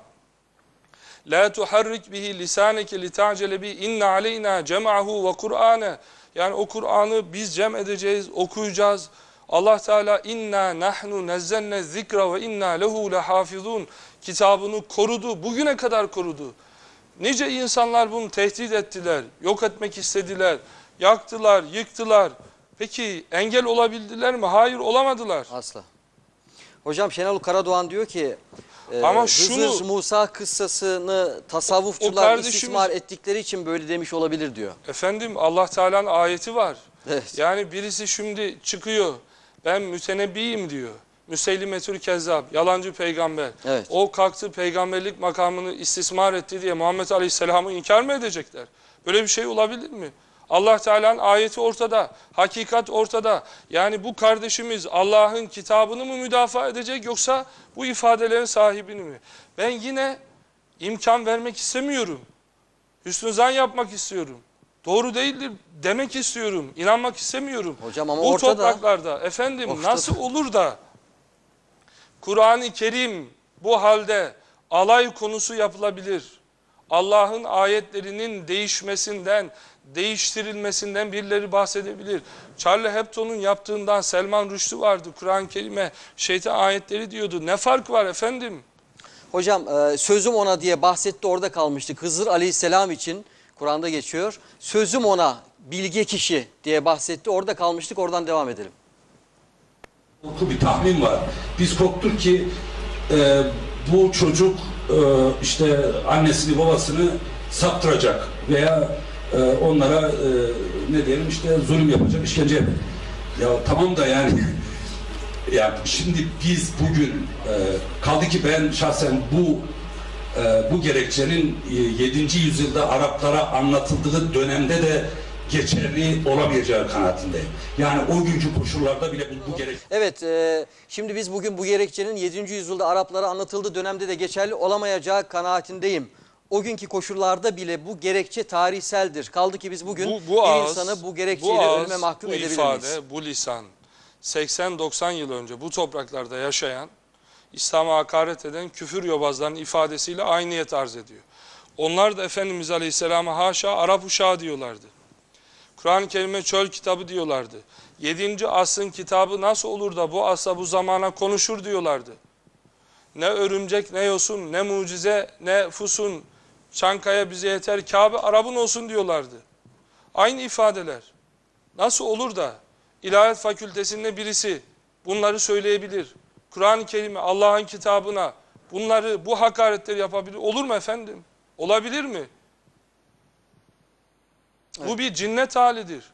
La tuharrik bihi lisaneke litacele bih. İnne aleyna cem'ahu ve Kur'ane. Yani o Kur'an'ı biz cem edeceğiz, okuyacağız. Allah Teala inna nahnu nazzalna zikra ve inna lehu lahafizun kitabını korudu. Bugüne kadar korudu. Nice insanlar bunu tehdit ettiler, yok etmek istediler, yaktılar, yıktılar. Peki engel olabildiler mi? Hayır, olamadılar. Asla. Hocam Şenol Karadoğan diyor ki e, Ama Hızır şunu, Musa kıssasını tasavvufçular istismar ettikleri için böyle demiş olabilir diyor. Efendim Allah Teala'nın ayeti var. Evet. Yani birisi şimdi çıkıyor, ben mütenebbiyim diyor. Müseylimetül Kezzab, yalancı peygamber. Evet. O kalktı peygamberlik makamını istismar etti diye Muhammed Aleyhisselam'ı inkar mı edecekler? Böyle bir şey olabilir mi? Allah Teala'nın ayeti ortada, hakikat ortada. Yani bu kardeşimiz Allah'ın kitabını mı müdafaa edecek yoksa bu ifadelerin sahibini mi? Ben yine imkan vermek istemiyorum. Hüsnü zan yapmak istiyorum. Doğru değildir demek istiyorum. İnanmak istemiyorum. Hocam ama bu ortada. topraklarda efendim Ortada. nasıl olur da Kur'an-ı Kerim bu halde alay konusu yapılabilir? Allah'ın ayetlerinin değişmesinden, değiştirilmesinden birileri bahsedebilir. Charlie Hebdo'nun yaptığından Selman Rushdie vardı. Kur'an-ı Kerim'e şeytan ayetleri diyordu. Ne fark var efendim? Hocam e, sözüm ona diye bahsetti, orada kalmıştık. Hızır Aleyhisselam için Kur'an'da geçiyor. Sözüm ona bilge kişi diye bahsetti, orada kalmıştık, oradan devam edelim. Bir tahmin var. Biz korktuk ki e, bu çocuk e, işte annesini babasını saptıracak veya e, onlara e, ne diyelim işte zulüm yapacak, işkence yapacak. Ya tamam da yani ya şimdi biz bugün e, kaldı ki ben şahsen bu e, bu gerekçenin e, yedinci yüzyılda Araplara anlatıldığı dönemde de geçerli olamayacağı kanaatindeyim. Yani o günkü koşullarda bile bu, bu gerek. Evet, e, şimdi biz bugün bu gerekçenin yedinci yüzyılda Araplara anlatıldığı dönemde de geçerli olamayacağı kanaatindeyim. O günkü koşullarda bile bu gerekçe tarihseldir. Kaldı ki biz bugün bu, bu bir ağız, insanı bu gerekçeyle bu ağız, ölüme mahkum bu edebilir ifade, miyiz? bu lisan seksen doksan yıl önce bu topraklarda yaşayan İslam'a hakaret eden küfür yobazlarının ifadesiyle aynıyet arz ediyor. Onlar da Efendimiz Aleyhisselam'a haşa Arap uşağı diyorlardı. Kur'an-ı Kerim'e çöl kitabı diyorlardı. Yedinci asrın kitabı nasıl olur da bu asla bu zamana konuşur diyorlardı. Ne örümcek, ne yosun, ne mucize, ne fusun, Çankaya bize yeter, Kabe Arap'ın olsun diyorlardı. Aynı ifadeler. Nasıl olur da İlahiyat Fakültesinde birisi bunları söyleyebilir? Kur'an-ı Kerim'e, Allah'ın kitabına bunları, bu hakaretleri yapabilir. Olur mu efendim? Olabilir mi? Evet. Bu bir cinnet halidir.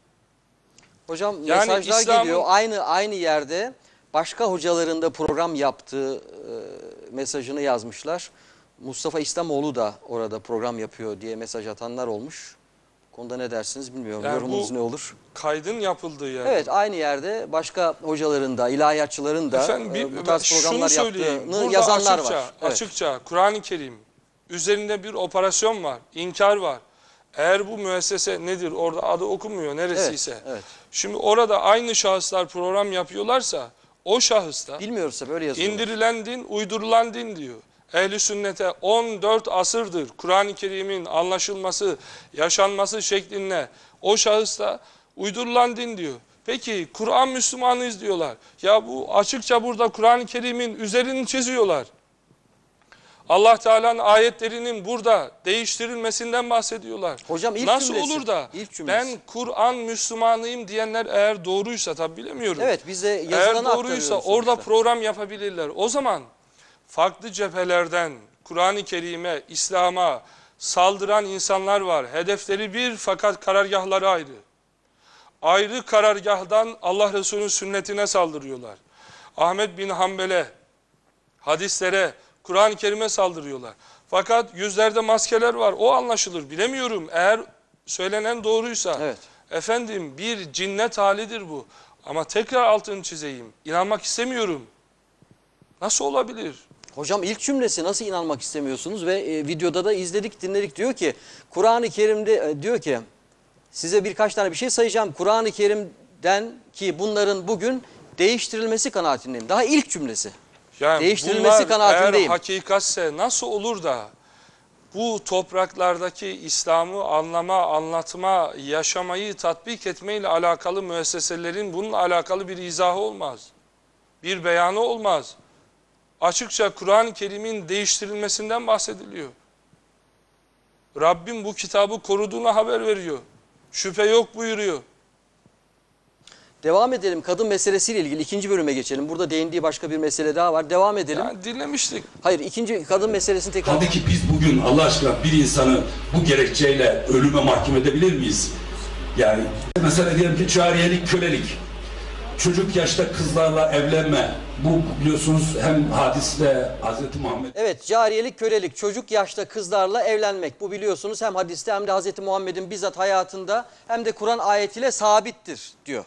Hocam Yani mesajlar İslam'ın... geliyor. Aynı aynı yerde başka hocaların da program yaptığı e, mesajını yazmışlar. Mustafa İslamoğlu da orada program yapıyor diye mesaj atanlar olmuş. Bu konuda ne dersiniz bilmiyorum. Yani yorumunuz ne olur? Kaydın yapıldığı yer. Evet, aynı yerde başka hocaların da, ilahiyatçıların da Efendim, bir, e, bu tarz programlar yaptığını burada yazanlar açıkça, var. Evet. Açıkça Kur'an-ı Kerim üzerinde bir operasyon var, inkar var. Eğer bu müessese nedir, orada adı okunmuyor neresiyse. Evet, evet. Şimdi orada aynı şahıslar program yapıyorlarsa o şahıs da Bilmiyorsa böyle yazıyorlar. indirilen din, uydurulan din diyor. Ehl-i sünnete on dört asırdır Kur'an-ı Kerim'in anlaşılması, yaşanması şeklinde o şahıs da uydurulan din diyor. Peki Kur'an Müslümanıyız diyorlar. Ya bu açıkça burada Kur'an-ı Kerim'in üzerini çiziyorlar. Allah Teala'nın ayetlerinin burada değiştirilmesinden bahsediyorlar. Hocam ilk Nasıl cümlesi, olur da ilk cümlesi. ben Kur'an Müslümanıyım diyenler eğer doğruysa, tabi bilemiyorum. Evet, bize Eğer yazılanı doğruysa aktarıyoruz orada sonuçta. program yapabilirler. O zaman farklı cephelerden Kur'an-ı Kerim'e, İslam'a saldıran insanlar var. Hedefleri bir fakat karargahları ayrı. Ayrı karargahdan Allah Resulü'nün sünnetine saldırıyorlar. Ahmet bin Hanbel'e, hadislere, Kur'an-ı Kerim'e saldırıyorlar. Fakat yüzlerde maskeler var. O anlaşılır. Bilemiyorum. Eğer söylenen doğruysa. Evet. Efendim bir cinnet halidir bu. Ama tekrar altını çizeyim. İnanmak istemiyorum. Nasıl olabilir? Hocam ilk cümlesi nasıl inanmak istemiyorsunuz ve e, videoda da izledik, dinledik. Diyor ki Kur'an-ı Kerim'de e, diyor ki size birkaç tane bir şey sayacağım. Kur'an-ı Kerim'den ki bunların bugün değiştirilmesi kanaatindeyim. Daha ilk cümlesi. Yani Değiştirilmesi bunlar kanaatindeyim. eğer hakikatse nasıl olur da bu topraklardaki İslam'ı anlama, anlatma, yaşamayı tatbik etmeyle alakalı müesseselerin bununla alakalı bir izahı olmaz. Bir beyanı olmaz. Açıkça Kur'an-ı Kerim'in değiştirilmesinden bahsediliyor. Rabbim bu kitabı koruduğuna haber veriyor. Şüphe yok buyuruyor. Devam edelim. Kadın meselesiyle ilgili ikinci bölüme geçelim. Burada değindiği başka bir mesele daha var. Devam edelim. Yani dinlemiştik. Hayır, ikinci kadın meselesini tekrar... Hadi ki biz bugün Allah aşkına bir insanı bu gerekçeyle ölüme mahkum edebilir miyiz? Yani mesela diyelim ki cariyelik, kölelik. Çocuk yaşta kızlarla evlenme. Bu biliyorsunuz hem hadiste Hazreti Muhammed... Evet, cariyelik, kölelik, çocuk yaşta kızlarla evlenmek. Bu biliyorsunuz hem hadiste hem de Hazreti Muhammed'in bizzat hayatında hem de Kur'an ayetiyle sabittir diyor.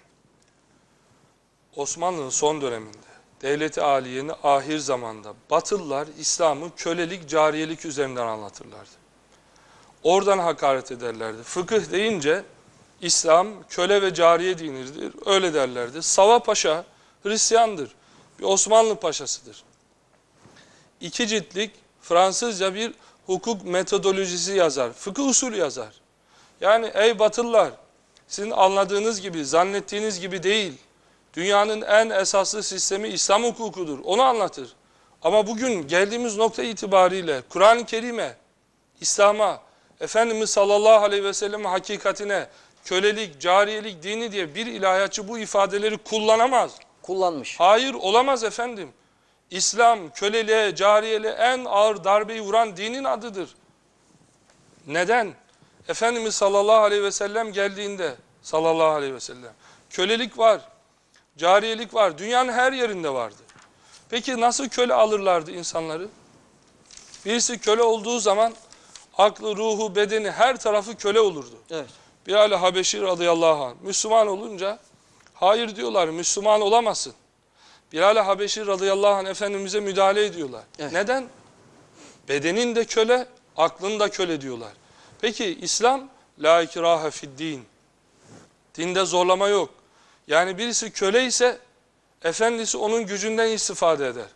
Osmanlı'nın son döneminde, devleti aliyenin ahir zamanda Batılılar İslam'ı kölelik, cariyelik üzerinden anlatırlardı. Oradan hakaret ederlerdi. Fıkıh deyince İslam köle ve cariye dinidir, öyle derlerdi. Sava Paşa Hristiyandır, bir Osmanlı paşasıdır. İki ciltlik Fransızca bir hukuk metodolojisi yazar, fıkıh usulü yazar. Yani ey Batılılar, sizin anladığınız gibi, zannettiğiniz gibi değil. Dünyanın en esaslı sistemi İslam hukukudur. Onu anlatır. Ama bugün geldiğimiz nokta itibariyle Kur'an-ı Kerim'e, İslam'a, Efendimiz sallallahu aleyhi ve sellem hakikatine, kölelik, cariyelik, dini diye bir ilahiyatçı bu ifadeleri kullanamaz. Kullanmış. Hayır, olamaz efendim. İslam, köleliğe, cariyeliğe en ağır darbeyi vuran dinin adıdır. Neden? Efendimiz sallallahu aleyhi ve sellem geldiğinde, sallallahu aleyhi ve sellem, kölelik var. Cariyelik var. Dünyanın her yerinde vardı. Peki nasıl köle alırlardı insanları? Birisi köle olduğu zaman aklı, ruhu, bedeni her tarafı köle olurdu. Evet. Bilal-i Habeşi radıyallahu anh Müslüman olunca hayır diyorlar, Müslüman olamazsın. Bilal-i Habeşi radıyallahu anh Efendimiz'e müdahale ediyorlar. Evet. Neden? Bedenin de köle, aklın da köle diyorlar. Peki İslam la ikrahe fi'd-din. Dinde zorlama yok. Yani birisi köle ise efendisi onun gücünden istifade eder.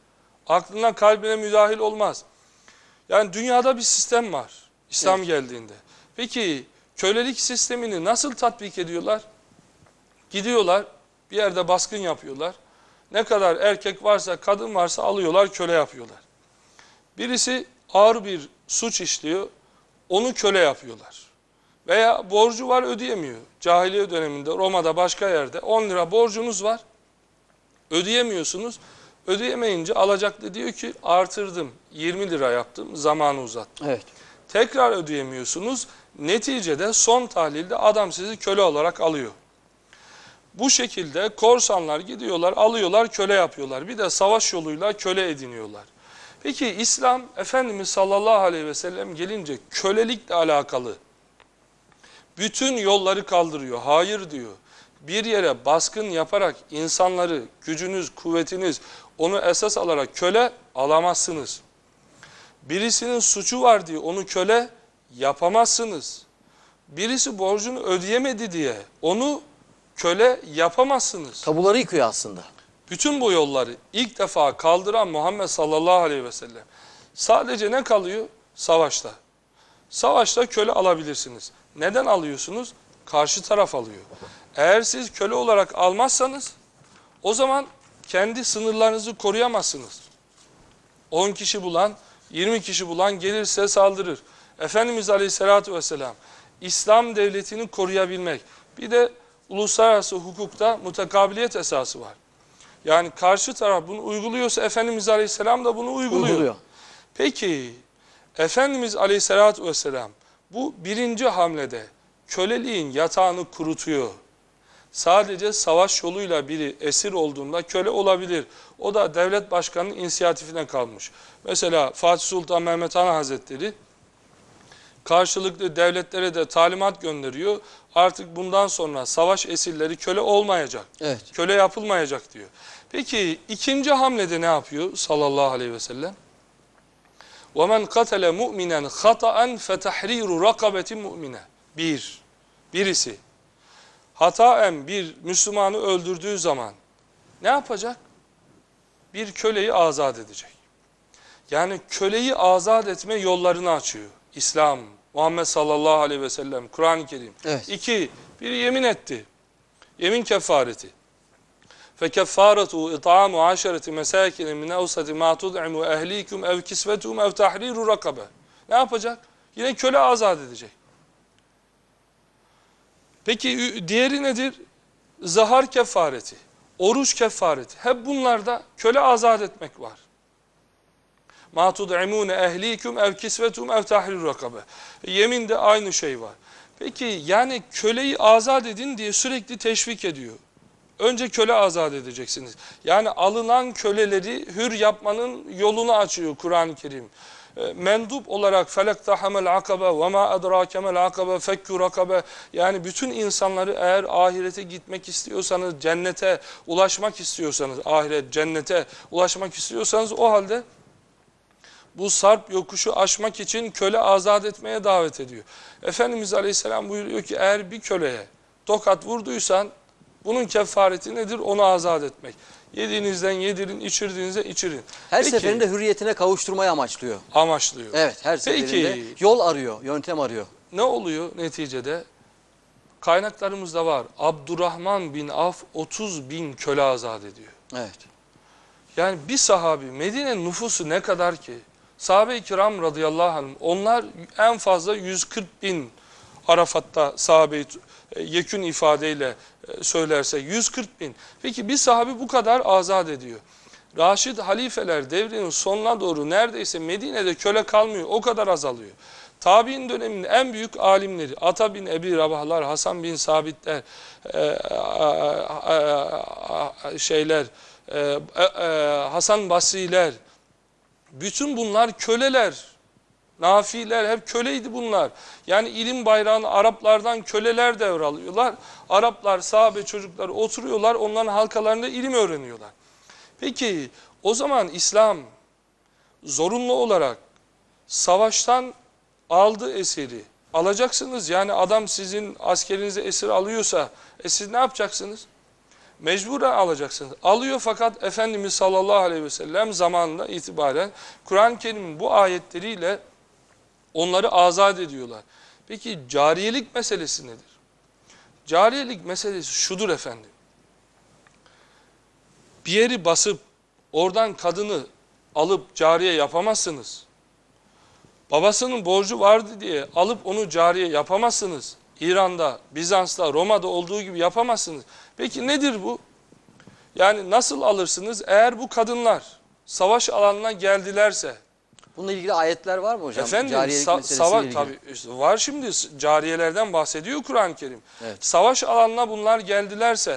Aklına kalbine müdahil olmaz. Yani dünyada bir sistem var İslam Evet. geldiğinde. Peki kölelik sistemini nasıl tatbik ediyorlar? Gidiyorlar bir yerde baskın yapıyorlar. Ne kadar erkek varsa kadın varsa alıyorlar köle yapıyorlar. Birisi ağır bir suç işliyor, onu köle yapıyorlar. Veya borcu var ödeyemiyor. Cahiliye döneminde Roma'da başka yerde on lira borcunuz var, ödeyemiyorsunuz. Ödeyemeyince alacaklı diyor ki artırdım, yirmi lira yaptım, zamanı uzattım. Evet. Tekrar ödeyemiyorsunuz. Neticede son tahlilde adam sizi köle olarak alıyor. Bu şekilde korsanlar gidiyorlar, alıyorlar, köle yapıyorlar. Bir de savaş yoluyla köle ediniyorlar. Peki İslam, Efendimiz sallallahu aleyhi ve sellem gelince kölelikle alakalı bütün yolları kaldırıyor. Hayır diyor. Bir yere baskın yaparak insanları, gücünüz, kuvvetiniz onu esas alarak köle alamazsınız. Birisinin suçu var diye onu köle yapamazsınız. Birisi borcunu ödeyemedi diye onu köle yapamazsınız. Tabuları yıkıyor aslında. Bütün bu yolları ilk defa kaldıran Muhammed sallallahu aleyhi ve sellem. Sadece ne kalıyor? Savaşta. Savaşta köle alabilirsiniz. Neden alıyorsunuz? Karşı taraf alıyor. Eğer siz köle olarak almazsanız o zaman kendi sınırlarınızı koruyamazsınız. on kişi bulan, yirmi kişi bulan gelirse saldırır. Efendimiz aleyhissalatü vesselam İslam devletini koruyabilmek. Bir de uluslararası hukukta mutekabiliyet esası var. Yani karşı taraf bunu uyguluyorsa Efendimiz aleyhisselam da bunu uyguluyor. Uyguluyor. Peki Efendimiz aleyhissalatü vesselam bu birinci hamlede köleliğin yatağını kurutuyor. Sadece savaş yoluyla biri esir olduğunda köle olabilir. O da devlet başkanının inisiyatifine kalmış. Mesela Fatih Sultan Mehmet Han Hazretleri karşılıklı devletlere de talimat gönderiyor. Artık bundan sonra savaş esirleri köle olmayacak. Evet. Köle yapılmayacak diyor. Peki ikinci hamlede ne yapıyor sallallahu aleyhi ve sellem? وَمَنْ قَتَلَ مُؤْمِنًا خَطَأً فَتَحْرِيرُ رَقَبَةٍ مُؤْمِنَةٍ Bir, birisi hataen bir Müslümanı öldürdüğü zaman ne yapacak? Bir köleyi azat edecek. Yani köleyi azat etme yollarını açıyor. İslam, Muhammed sallallahu aleyhi ve sellem, Kur'an-ı Kerim. Evet. İki, biri yemin etti. Yemin kefareti. فَكَفَّارَتُ اِطْعَامُ عَشَرَةِ مَسَاكِنِ مِنْ اَوْسَةِ مَا تُدْعِمُ اَهْلِيكُمْ اَوْ كِسْوَتُهُمْ اَوْ تَحْرِيرُ رَقَبَةٍ Ne yapacak? Yine köle azat edecek. Peki diğeri nedir? Zahar kefareti, oruç kefareti. Hep bunlarda köle azat etmek var. مَا تُدْعِمُونَ اَهْلِيكُمْ اَوْ كِسْوَتُهُمْ اَوْ تَحْرِيرُ رَقَبَةٍ Yeminde aynı şey var. Peki yani köleyi azat edin diye sürekli teşvik ediyor. Önce köle azat edeceksiniz. Yani alınan köleleri hür yapmanın yolunu açıyor Kur'an-ı Kerim. Mendup olarak felektahamel akabe ve ma edrakemel akabe fekku rakabe yani bütün insanları eğer ahirete gitmek istiyorsanız, cennete ulaşmak istiyorsanız, ahiret cennete ulaşmak istiyorsanız o halde bu sarp yokuşu aşmak için köle azat etmeye davet ediyor. Efendimiz Aleyhisselam buyuruyor ki eğer bir köleye tokat vurduysan bunun kefareti nedir? Onu azat etmek. Yediğinizden yedirin, içirdiğinizde içirin. Her Peki, seferinde hürriyetine kavuşturmayı amaçlıyor. amaçlıyor. Evet, her seferinde Peki, yol arıyor, yöntem arıyor. ne oluyor neticede? Kaynaklarımızda var. Abdurrahman bin Avf otuz bin köle azat ediyor. Evet. Yani bir sahabi, Medine'nin nüfusu ne kadar ki? Sahabe-i kiram radıyallahu anh, onlar en fazla yüz kırk bin Arafat'ta sahabe-i yekün ifadeyle söylerse yüz kırk bin. Peki bir sahabi bu kadar azat ediyor. Raşid halifeler devrinin sonuna doğru neredeyse Medine'de köle kalmıyor. O kadar azalıyor. Tabi'in döneminin en büyük alimleri Ata bin Ebi Rabahlar, Hasan bin Sabitler, e, e, e, şeyler, e, e, Hasan Basriler, bütün bunlar köleler. Nafiler hep köleydi bunlar. Yani ilim bayrağını Araplardan köleler devralıyorlar. Araplar, sahabe çocukları oturuyorlar, onların halkalarında ilim öğreniyorlar. Peki o zaman İslam zorunlu olarak savaştan aldığı esiri alacaksınız. Yani adam sizin askerinize esir alıyorsa e siz ne yapacaksınız? Mecburen alacaksınız. Alıyor fakat Efendimiz sallallahu aleyhi ve sellem zamanında itibaren Kur'an-ı Kerim'in bu ayetleriyle onları azat ediyorlar. Peki cariyelik meselesi nedir? Cariyelik meselesi şudur efendim. Bir yeri basıp oradan kadını alıp cariye yapamazsınız. Babasının borcu vardı diye alıp onu cariye yapamazsınız. İran'da, Bizans'ta, Roma'da olduğu gibi yapamazsınız. Peki nedir bu? Yani nasıl alırsınız? Eğer bu kadınlar savaş alanına geldilerse. Bununla ilgili ayetler var mı hocam? Efendim Cariyelik sa meselesiyle savaş ilgili. tabii var şimdi cariyelerden bahsediyor Kur'an-ı Kerim. Evet. Savaş alanına bunlar geldilerse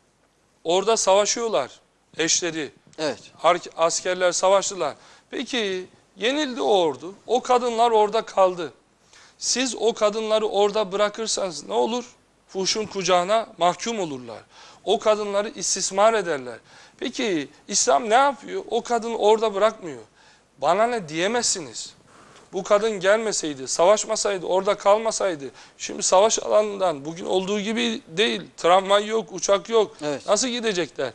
orada savaşıyorlar eşleri. Evet. Askerler savaştılar. Peki yenildi o ordu. O kadınlar orada kaldı. Siz o kadınları orada bırakırsanız ne olur? Fuhşun kucağına mahkum olurlar. O kadınları istismar ederler. Peki İslam ne yapıyor? O kadını orada bırakmıyor. Bana ne diyemezsiniz? Bu kadın gelmeseydi, savaşmasaydı, orada kalmasaydı, şimdi savaş alanından bugün olduğu gibi değil, tramvay yok, uçak yok. Evet. Nasıl gidecekler?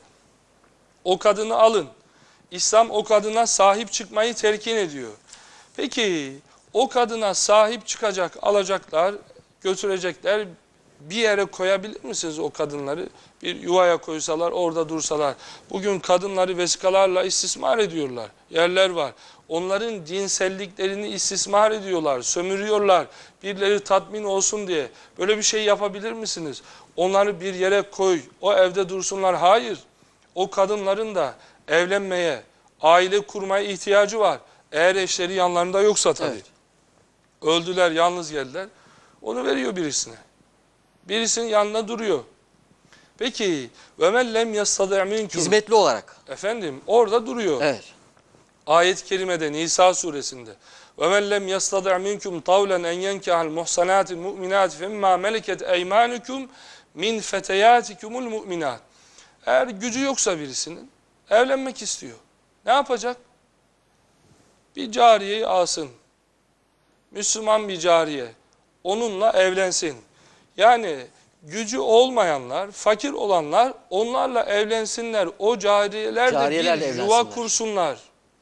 O kadını alın. İslam o kadına sahip çıkmayı telkin ediyor. Peki o kadına sahip çıkacak, alacaklar, götürecekler. Bir yere koyabilir misiniz o kadınları? Bir yuvaya koysalar, orada dursalar. Bugün kadınları vesikalarla istismar ediyorlar. Yerler var. Onların cinselliklerini istismar ediyorlar, sömürüyorlar. Birileri tatmin olsun diye. Böyle bir şey yapabilir misiniz? Onları bir yere koy, o evde dursunlar. Hayır. O kadınların da evlenmeye, aile kurmaya ihtiyacı var. Eğer eşleri yanlarında yoksa tabii. Evet. Öldüler, yalnız geldiler. Onu veriyor birisine. Birisinin yanında duruyor. Peki وَمَنْ لَمْ يَسْتَطِعْ مِنْكُمْ Hizmetli olarak. Efendim orada duruyor. Evet. Ayet-i kerimede Nisa suresinde وَمَنْ لَمْ يَسْتَطِعْ مِنْكُمْ طَوْلًا اَنْ يَنْكَحَ الْمُحْصَنَاتِ الْمُؤْمِنَاتِ فَمَّا مَلَكَتْ اَيْمَانُكُمْ مِنْ فَتَيَاتِكُمُ الْمُؤْمِنَاتِ Eğer gücü yoksa birisinin evlenmek istiyor. Ne yapacak? Bir cariyeyi alsın. Müslüman bir cariye. Onunla evlensin. Yani gücü olmayanlar, fakir olanlar onlarla evlensinler. O cariyelerle Cariyelerle bir yuva evlensinler. kursunlar.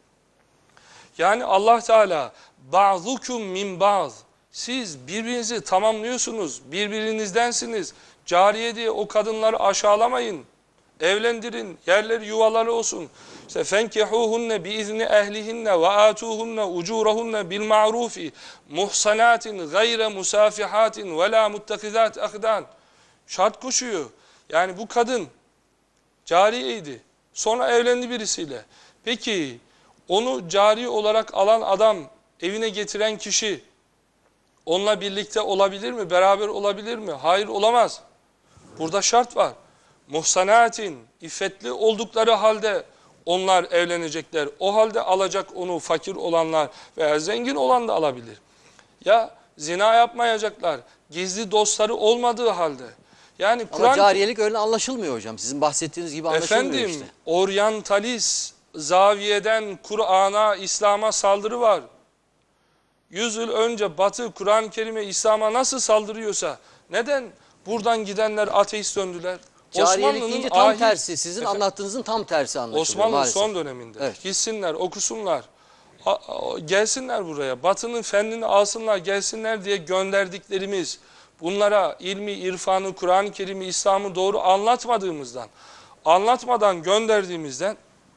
Yani Allah Teala ba'zukum min ba'z. Siz birbirinizi tamamlıyorsunuz. Birbirinizdensiniz. Cariye diye o kadınları aşağılamayın. Evlendirin. Yerleri yuvaları olsun. İşte fenkihuhunne biizni ehlihinne ve atuhunne ucurahunne bil ma'rufi muhsanatin gayre musafihatin ve la muttakizat ahdan. Şart koşuyor. Yani bu kadın cariyeydi. Sonra evlendi birisiyle. Peki onu cari olarak alan adam, evine getiren kişi onunla birlikte olabilir mi? Beraber olabilir mi? Hayır, olamaz. Burada şart var. Muhsanatin, iffetli oldukları halde onlar evlenecekler. O halde alacak onu fakir olanlar veya zengin olan da alabilir. Ya zina yapmayacaklar. Gizli dostları olmadığı halde. Yani Ama Kur'an cariyelik öyle anlaşılmıyor hocam. Sizin bahsettiğiniz gibi anlaşılmıyor efendim işte. oryantalist zaviyeden Kur'an'a, İslam'a saldırı var. Yüz yıl önce Batı Kur'an-ı Kerim'e, İslam'a nasıl saldırıyorsa neden buradan gidenler ateist döndüler? Cariyelik deyince tam ahir- tersi. Sizin Efendim, anlattığınızın tam tersi anlaşılıyor Osmanlı maalesef. son döneminde. Evet. Gitsinler, okusunlar. A- a- gelsinler buraya. Batı'nın fennini alsınlar, gelsinler diye gönderdiklerimiz, bunlara ilmi, irfanı, Kur'an-ı Kerim'i, İslam'ı doğru anlatmadığımızdan, anlatmadan gönderdiğimizden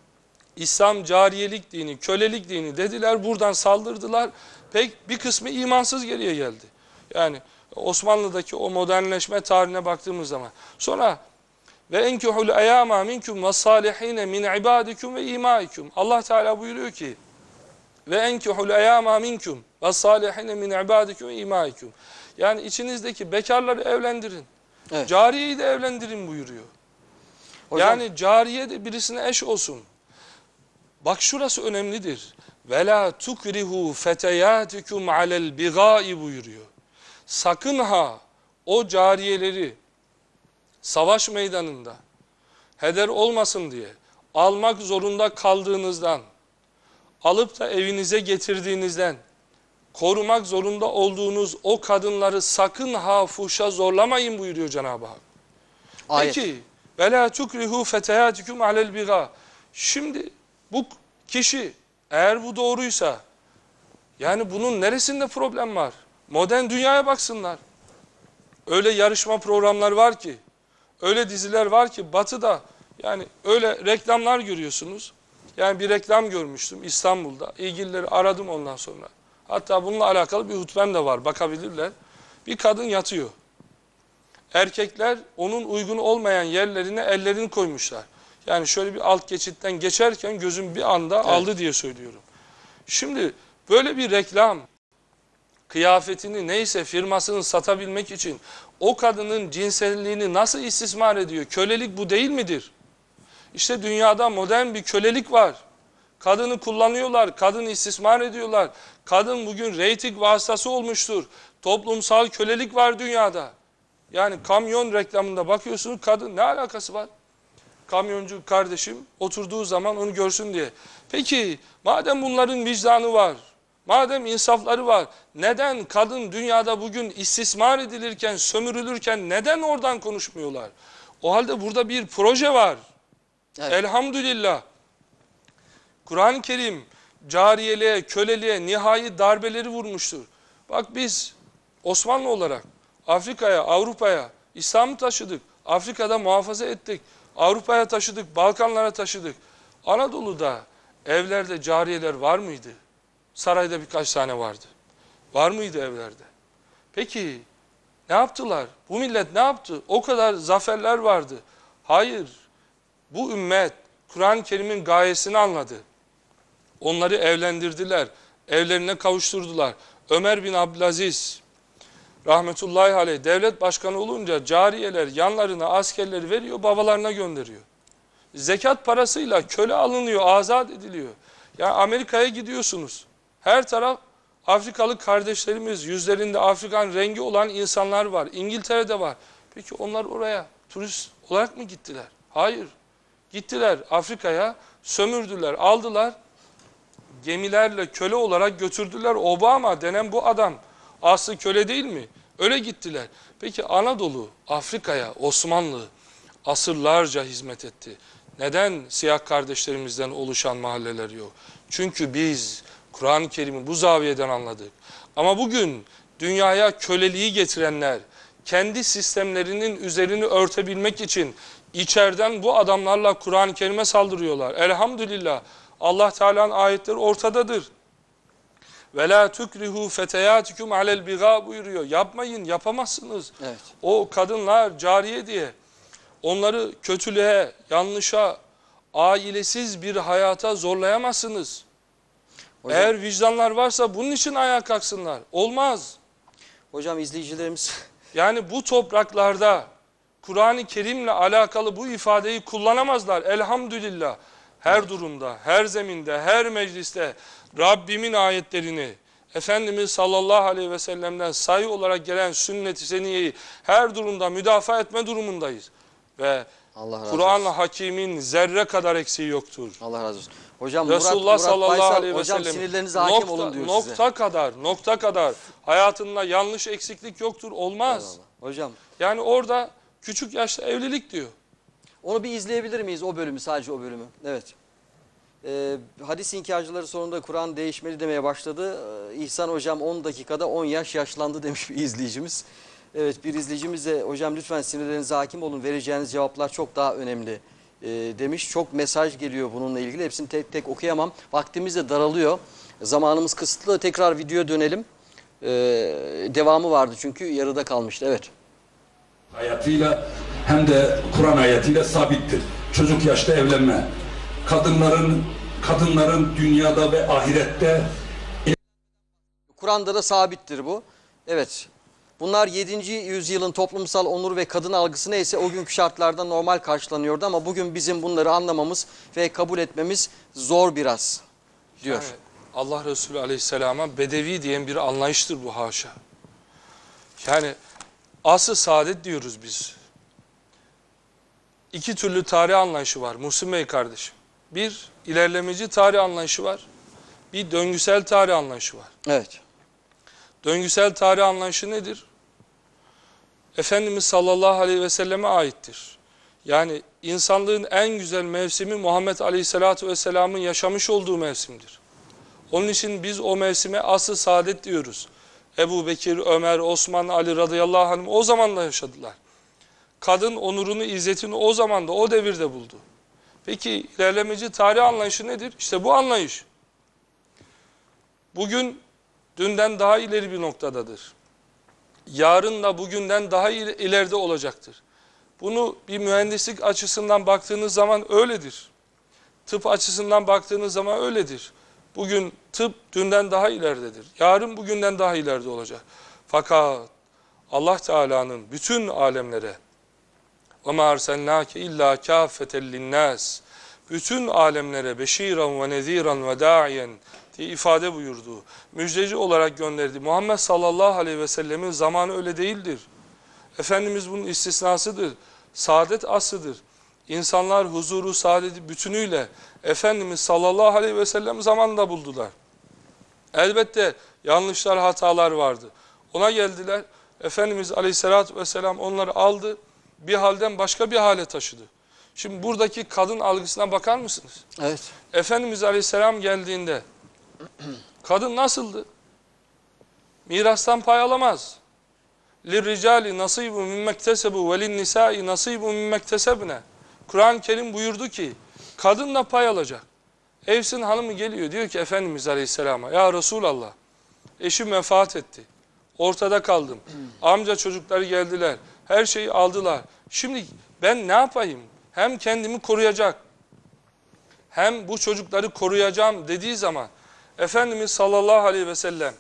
İslam cariyelik dini, kölelik dini dediler. Buradan saldırdılar. Pek bir kısmı imansız geriye geldi. Yani Osmanlı'daki o modernleşme tarihine baktığımız zaman. Sonra ve enkihul eyama minkum ve salihine min ibadikum ve imaikum. Allah Teala buyuruyor ki ve enkihul eyama minkum ve salihine min ibadikum ve imaikum. Yani içinizdeki bekarları evlendirin. Evet. Cariyeyi de evlendirin buyuruyor. Hocam, Yani cariye de birisine eş olsun. Bak şurası önemlidir. Ve la tukrihu feteyatikum alel bigai buyuruyor. Sakın ha o cariyeleri savaş meydanında heder olmasın diye almak zorunda kaldığınızdan, alıp da evinize getirdiğinizden, korumak zorunda olduğunuz o kadınları sakın ha fuhşa zorlamayın buyuruyor Cenab-ı Hak. ayet. Peki Ve la tukrihu feteyatikum alel biga. Şimdi bu kişi eğer bu doğruysa, yani bunun neresinde problem var? Modern dünyaya baksınlar. Öyle yarışma programları var ki, öyle diziler var ki batıda, yani öyle reklamlar görüyorsunuz. Yani bir reklam görmüştüm İstanbul'da. İlgilileri aradım ondan sonra. Hatta bununla alakalı bir hutbem de var, bakabilirler. Bir kadın yatıyor. Erkekler onun uygun olmayan yerlerine ellerini koymuşlar. Yani şöyle bir alt geçitten geçerken gözüm bir anda evet. aldı diye söylüyorum. Şimdi böyle bir reklam, kıyafetini neyse firmasını satabilmek için o kadının cinselliğini nasıl istismar ediyor? Kölelik bu değil midir? İşte dünyada modern bir kölelik var. Kadını kullanıyorlar, kadını istismar ediyorlar. Kadın bugün reyting vasıtası olmuştur. Toplumsal kölelik var dünyada. Yani kamyon reklamında bakıyorsunuz, kadın ne alakası var? Kamyoncu kardeşim oturduğu zaman onu görsün diye. Peki madem bunların vicdanı var, madem insafları var, neden kadın dünyada bugün istismar edilirken, sömürülürken neden oradan konuşmuyorlar? O halde burada bir proje var. Evet. Elhamdülillah. Kur'an-ı Kerim cariyeliğe, köleliğe nihai darbeleri vurmuştur. Bak biz Osmanlı olarak Afrika'ya, Avrupa'ya İslam'ı taşıdık. Afrika'da muhafaza ettik. Avrupa'ya taşıdık, Balkanlara taşıdık. Anadolu'da evlerde cariyeler var mıydı? Sarayda birkaç tane vardı. Var mıydı evlerde? Peki ne yaptılar? Bu millet ne yaptı? O kadar zaferler vardı. Hayır. Bu ümmet Kur'an-ı Kerim'in gayesini anladı. Onları evlendirdiler. Evlerine kavuşturdular. Ömer bin Abdülaziz rahmetullahi aleyh devlet başkanı olunca cariyeler yanlarına askerleri veriyor, babalarına gönderiyor. Zekat parasıyla köle alınıyor, azat ediliyor. Yani Amerika'ya gidiyorsunuz. Her taraf Afrikalı kardeşlerimiz, yüzlerinde Afrikan rengi olan insanlar var. İngiltere'de var. Peki onlar oraya turist olarak mı gittiler? Hayır. Gittiler Afrika'ya, sömürdüler, aldılar. Gemilerle köle olarak götürdüler. Obama denen bu adam aslı köle değil mi? Öyle gittiler. Peki Anadolu, Afrika'ya, Osmanlı asırlarca hizmet etti. Neden siyah kardeşlerimizden oluşan mahalleler yok? Çünkü biz Kur'an-ı Kerim'i bu zaviyeden anladık. Ama bugün dünyaya köleliği getirenler, kendi sistemlerinin üzerini örtebilmek için içeriden bu adamlarla Kur'an-ı Kerim'e saldırıyorlar. Elhamdülillah Allah Teala'nın ayetleri ortadadır. Ve la tukrihu feteyatikum alel biga buyuruyor. Yapmayın, yapamazsınız. Evet. O kadınlar cariye diye onları kötülüğe, yanlışa, ailesiz bir hayata zorlayamazsınız. Hocam, eğer vicdanlar varsa bunun için ayağa kalksınlar. Olmaz. Hocam izleyicilerimiz... Yani bu topraklarda Kur'an-ı Kerim'le alakalı bu ifadeyi kullanamazlar. Elhamdülillah. Her durumda, her zeminde, her mecliste Rabbimin ayetlerini, Efendimiz sallallahu aleyhi ve sellem'den sayı olarak gelen sünnet-i seniyeyi her durumda müdafaa etme durumundayız. Ve Kur'an-ı Hakim'in zerre kadar eksiği yoktur. Allah razı olsun. Hocam Resulullah Murat, Murat sallallahu Baysal, aleyhi ve hocam sellem sinirlerinize hakim nokta, olun diyor nokta size. kadar, nokta kadar hayatında yanlış eksiklik yoktur, olmaz. Eyvallah. Hocam. Yani orada küçük yaşta evlilik diyor. Onu bir izleyebilir miyiz o bölümü, sadece o bölümü? Evet. Ee, hadis inkarcıları sonunda Kur'an değişmeli demeye başladı. Ee, İhsan hocam on dakikada on yaş yaşlandı demiş bir izleyicimiz. Evet, bir izleyicimiz de hocam lütfen sinirlerinize hakim olun, vereceğiniz cevaplar çok daha önemli e, demiş. Çok mesaj geliyor bununla ilgili, hepsini tek tek okuyamam. Vaktimiz de daralıyor, zamanımız kısıtlı. Tekrar videoya dönelim. Ee, devamı vardı çünkü yarıda kalmıştı. Evet. Hayatıyla hem de Kur'an ayetiyle sabittir. Çocuk yaşta evlenme. Kadınların kadınların dünyada ve ahirette Kur'an'da da sabittir bu. Evet. Bunlar yedinci yüzyılın toplumsal onur ve kadın algısı neyse o günkü şartlarda normal karşılanıyordu ama bugün bizim bunları anlamamız ve kabul etmemiz zor biraz diyor. Yani Allah Resulü Aleyhisselam'a bedevi diyen bir anlayıştır bu, haşa. Yani asr-ı saadet diyoruz biz. İki türlü tarih anlayışı var Muhsin Bey kardeşim. Bir ilerlemeci tarih anlayışı var. Bir döngüsel tarih anlayışı var. Evet. Döngüsel tarih anlayışı nedir? Efendimiz sallallahu aleyhi ve selleme aittir. Yani insanlığın en güzel mevsimi Muhammed Aleyhisselatü Vesselam'ın yaşamış olduğu mevsimdir. Onun için biz o mevsime asr-ı saadet diyoruz. Ebu Bekir, Ömer, Osman, Ali radıyallahu anh o zaman da yaşadılar. Kadın onurunu, izzetini o zaman da, o devirde buldu. Peki ilerlemeci tarih anlayışı nedir? İşte bu anlayış. Bugün dünden daha ileri bir noktadadır. Yarın da bugünden daha ileride olacaktır. Bunu bir mühendislik açısından baktığınız zaman öyledir. Tıp açısından baktığınız zaman öyledir. Bugün tıp dünden daha ileridedir. Yarın bugünden daha ileride olacak. Fakat Allah Teala'nın bütün alemlere وَمَا أَرْسَلْنَاكَ اِلَّا كَافَّةً لِلنَّاسِ bütün alemlere beşiran ve neziran ve da'iyen diye ifade buyurduğu, müjdeci olarak gönderdi. Muhammed sallallahu aleyhi ve sellemin zamanı öyle değildir. Efendimiz bunun istisnasıdır. Saadet asrıdır. İnsanlar huzuru, saadeti bütünüyle Efendimiz sallallahu aleyhi ve sellem zamanında buldular. Elbette yanlışlar, hatalar vardı. Ona geldiler. Efendimiz aleyhissalatü vesselam onları aldı. Bir halden başka bir hale taşıdı. Şimdi buradaki kadın algısına bakar mısınız? Evet. Efendimiz aleyhisselam geldiğinde kadın nasıldı? Mirastan pay alamaz. لِلْرِجَالِ نَصِيبٌ مِمَّ اكْتَسَبُوا وَلِلنِّسَاءِ نَصِيبٌ مِمَّ اكْتَسَبْنَا Kur'an-ı Kerim buyurdu ki kadın da pay alacak. Evsin hanımı geliyor diyor ki Efendimiz aleyhisselama ya Resulallah eşim vefat etti. Ortada kaldım. Amca çocukları geldiler. Her şeyi aldılar. Şimdi ben ne yapayım? Hem kendimi koruyacak hem bu çocukları koruyacağım dediği zaman Efendimiz sallallahu aleyhi ve sellem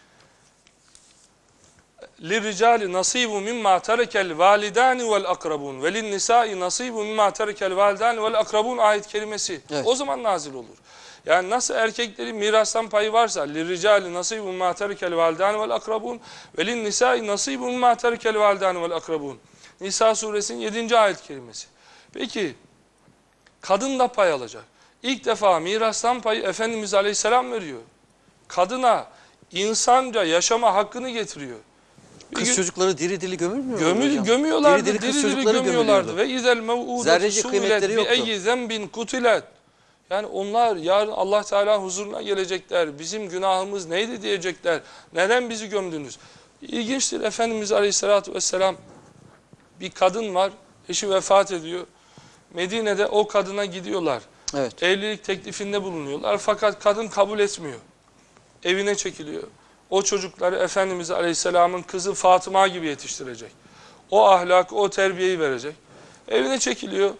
لِلْرِجَالِ نَصِيبٌ مِمَّا تَرَكَ الْوَالِدَانِ وَالْاَقْرَبُونَ وَلِلْنِسَاءِ نَصِيبٌ مِمَّا تَرَكَ الْوَالِدَانِ وَالْاَقْرَبُونَ ayet kerimesi. Evet. O zaman nazil olur. Yani nasıl erkeklerin mirastan payı varsa لِلْرِجَالِ نَصِيبٌ مِمَّا تَرَكَ الْوَالِدَانِ وَالْاَقْرَبُونَ وَلِلْنِسَاءِ نَصِيبٌ مِمَّا تَرَكَ الْوَالِدَانِ وَالْاَقْرَبُونَ Nisa suresinin yedinci ayet kerimesi. Peki kadın da pay alacak. İlk defa mirastan payı Efendimiz Aleyhisselam veriyor. Kadına insanca yaşama hakkını getiriyor. Kız çocukları diri diri gömülmüyor mu Gömül, hocam? gömüyorlardı, Diri diri kız diri diri çocukları gömüyorlardı. gömülüyordu. Ve izel mev'udetu Zerrece suilet kıymetleri bi yoktu. eyyi zenbin kutilet. Yani onlar yarın Allah Teala huzuruna gelecekler. Bizim günahımız neydi diyecekler. Neden bizi gömdünüz? İlginçtir. Efendimiz Aleyhisselatü Vesselam bir kadın var. Eşi vefat ediyor. Medine'de o kadına gidiyorlar. Evet. Evlilik teklifinde bulunuyorlar. Fakat kadın kabul etmiyor. Evine çekiliyor. O çocukları Efendimiz Aleyhisselam'ın kızı Fatıma gibi yetiştirecek. O ahlak, o terbiyeyi verecek. Evine çekiliyor.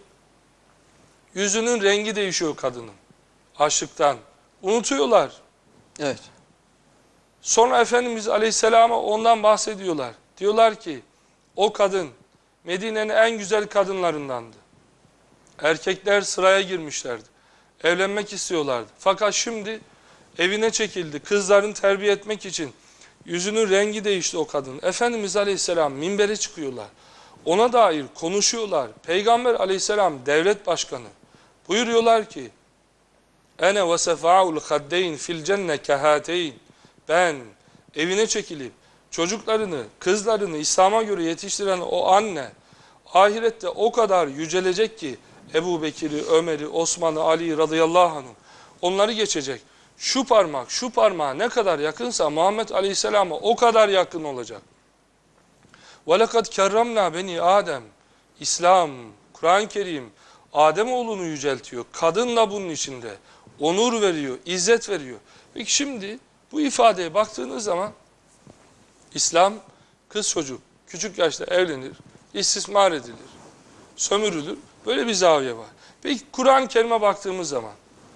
Yüzünün rengi değişiyor kadının. Açlıktan. Unutuyorlar. Evet. Sonra Efendimiz Aleyhisselam'a ondan bahsediyorlar. Diyorlar ki o kadın Medine'nin en güzel kadınlarındandı. Erkekler sıraya girmişlerdi. Evlenmek istiyorlardı. Fakat şimdi evine çekildi. Kızlarını terbiye etmek için. Yüzünün rengi değişti o kadın. Efendimiz Aleyhisselam minbere çıkıyorlar. Ona dair konuşuyorlar. Peygamber Aleyhisselam devlet başkanı. Buyuruyorlar ki Ene ve sefa'ul haddeyn fil cenne kehateyn. Ben evine çekilip çocuklarını, kızlarını İslam'a göre yetiştiren o anne ahirette o kadar yücelecek ki Ebu Bekir'i, Ömer'i, Osman'ı, Ali'yi radıyallahu anh onları geçecek. Şu parmak, şu parmağa ne kadar yakınsa Muhammed Aleyhisselam'a o kadar yakın olacak. وَلَقَدْ كَرَّمْنَا beni Adem. İslam, Kur'an-ı Kerim Ademoğlunu yüceltiyor. Kadın da bunun içinde. Onur veriyor, izzet veriyor. Peki şimdi bu ifadeye baktığınız zaman İslam kız çocuk küçük yaşta evlenir, istismar edilir, sömürülür. Böyle bir zaviye var. Peki Kur'an-ı Kerim'e baktığımız zaman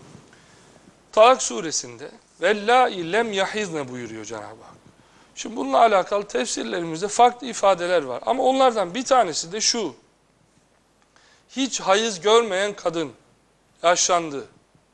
Talak suresinde vellâi lem yahizne buyuruyor Cenab-ı Hak. Şimdi bununla alakalı tefsirlerimizde farklı ifadeler var. Ama onlardan bir tanesi de şu. Hiç hayız görmeyen kadın yaşlandı.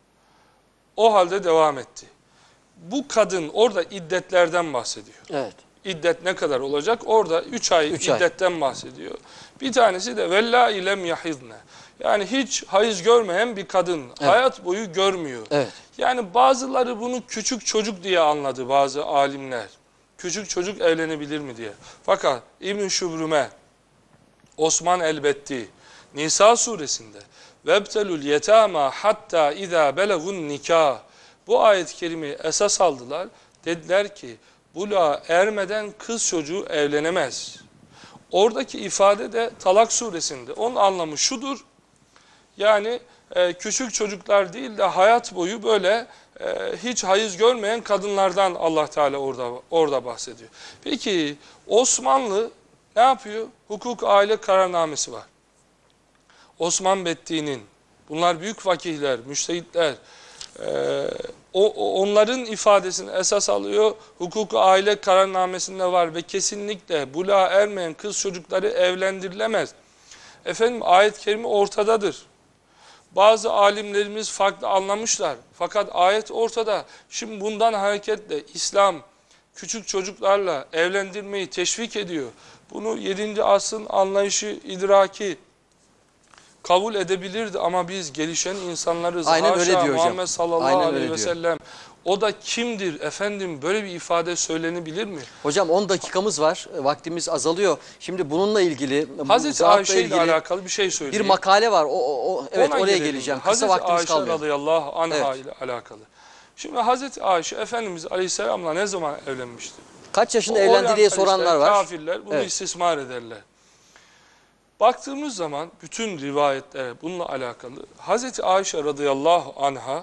O halde devam etti. Bu kadın orada iddetlerden bahsediyor. Evet. İddet ne kadar olacak? Orada üç ay Üç ay. iddetten bahsediyor. Bir tanesi de vellâi lem yahizne. Yani hiç hayız görmeyen bir kadın. Evet. Hayat boyu görmüyor. Evet. Yani bazıları bunu küçük çocuk diye anladı bazı alimler. Küçük çocuk evlenebilir mi diye. Fakat İbn-i Şübrüme, Osman Elbetti, Nisa suresinde وَابْتَلُوا الْيَتَامَا حَتَّى اِذَا بَلَغُوا النِّكَاهِ bu ayet-i kerimeyi esas aldılar. Dediler ki buluğa ermeden kız çocuğu evlenemez. Oradaki ifade de Talak suresinde. Onun anlamı şudur. Yani e, küçük çocuklar değil de hayat boyu böyle e, hiç hayız görmeyen kadınlardan Allah Teala orada orada bahsediyor. Peki Osmanlı ne yapıyor? Hukuk aile kararnamesi var. Osman Betti'nin, bunlar büyük fakihler, müştehitler, e, o, onların ifadesini esas alıyor. Hukuk aile kararnamesinde var ve kesinlikle buluğa ermeyen kız çocukları evlendirilemez. Efendim ayet-i kerime ortadadır. Bazı alimlerimiz farklı anlamışlar. Fakat ayet ortada. Şimdi bundan hareketle İslam küçük çocuklarla evlendirmeyi teşvik ediyor. Bunu yedinci asrın anlayışı, idraki kabul edebilirdi ama biz gelişen insanlarız. Aynen Haşa, öyle diyor hocam. Muhammed sallallahu Aynen aleyhi öyle ve diyor. sellem. O da kimdir efendim, böyle bir ifade söylenebilir mi? Hocam on dakikamız var. Vaktimiz azalıyor. Şimdi bununla ilgili bu Hazreti zatla Ayşe ile ilgili alakalı bir şey bir söyleyeyim. makale var. O, o, o- evet Ona oraya gelelim. geleceğim. Kısa Hazreti vaktimiz Ayşe kalmıyor. radıyallahu anha Evet. ile alakalı. Şimdi Hazreti Ayşe Efendimiz aleyhisselamla ne zaman evlenmişti? Kaç yaşında O evlendi diye oryantalistler, soranlar var. Kafirler bunu Evet. istismar ederler. Baktığımız zaman bütün rivayetlere bununla alakalı Hazreti Ayşe radıyallahu anha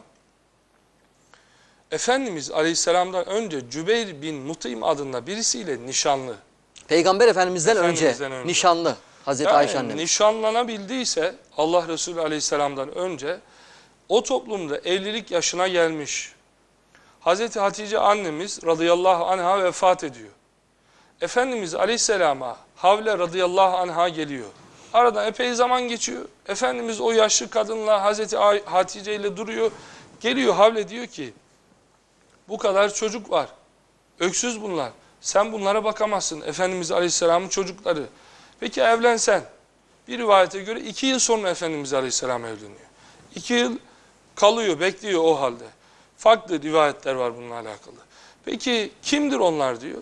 Efendimiz aleyhisselamdan önce Cübeyr bin Mut'im adında birisiyle nişanlı. Peygamber Efendimiz'den, Efendimiz'den önce, önce. nişanlı Hazreti Yani Ayşe annemiz. nişanlanabildiyse Allah Resulü aleyhisselamdan önce o toplumda evlilik yaşına gelmiş. Hazreti Hatice annemiz radıyallahu anha vefat ediyor. Efendimiz aleyhisselama Havle radıyallahu anha geliyor. Aradan epey zaman geçiyor. Efendimiz o yaşlı kadınla Hazreti Hatice ile duruyor. Geliyor Havle diyor ki bu kadar çocuk var. Öksüz bunlar. Sen bunlara bakamazsın. Efendimiz aleyhisselamın çocukları. Peki evlensen. Bir rivayete göre iki yıl sonra Efendimiz aleyhisselam evleniyor. İki yıl kalıyor, bekliyor o halde. Farklı rivayetler var bununla alakalı. Peki kimdir onlar diyor.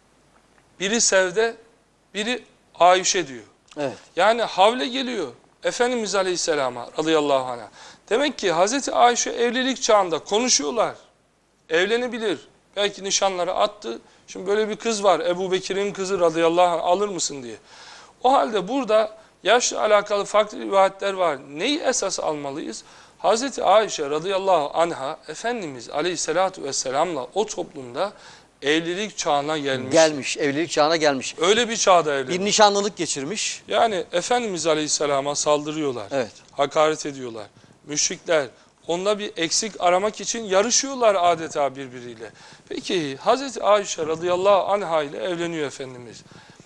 Biri Sevde, biri Ayşe diyor. Evet. Yani Havle geliyor Efendimiz Aleyhisselam'a radıyallahu anh'a. Demek ki Hazreti Ayşe evlilik çağında konuşuyorlar. Evlenebilir. Belki nişanları attı. Şimdi böyle bir kız var. Ebu Bekir'in kızı radıyallahu anh alır mısın diye. O halde burada yaşla alakalı farklı rivayetler var. Neyi esas almalıyız? Hazreti Ayşe radıyallahu anh'a Efendimiz aleyhissalatu vesselam'la o toplumda evlilik çağına gelmiş. Gelmiş, evlilik çağına gelmiş. Öyle bir çağda evlenmiş. Bir nişanlılık geçirmiş. Yani Efendimiz Aleyhisselam'a saldırıyorlar. Evet. Hakaret ediyorlar. Müşrikler onunla bir eksik aramak için yarışıyorlar adeta birbiriyle. Peki Hazreti Ayşe radıyallahu anha ile evleniyor Efendimiz.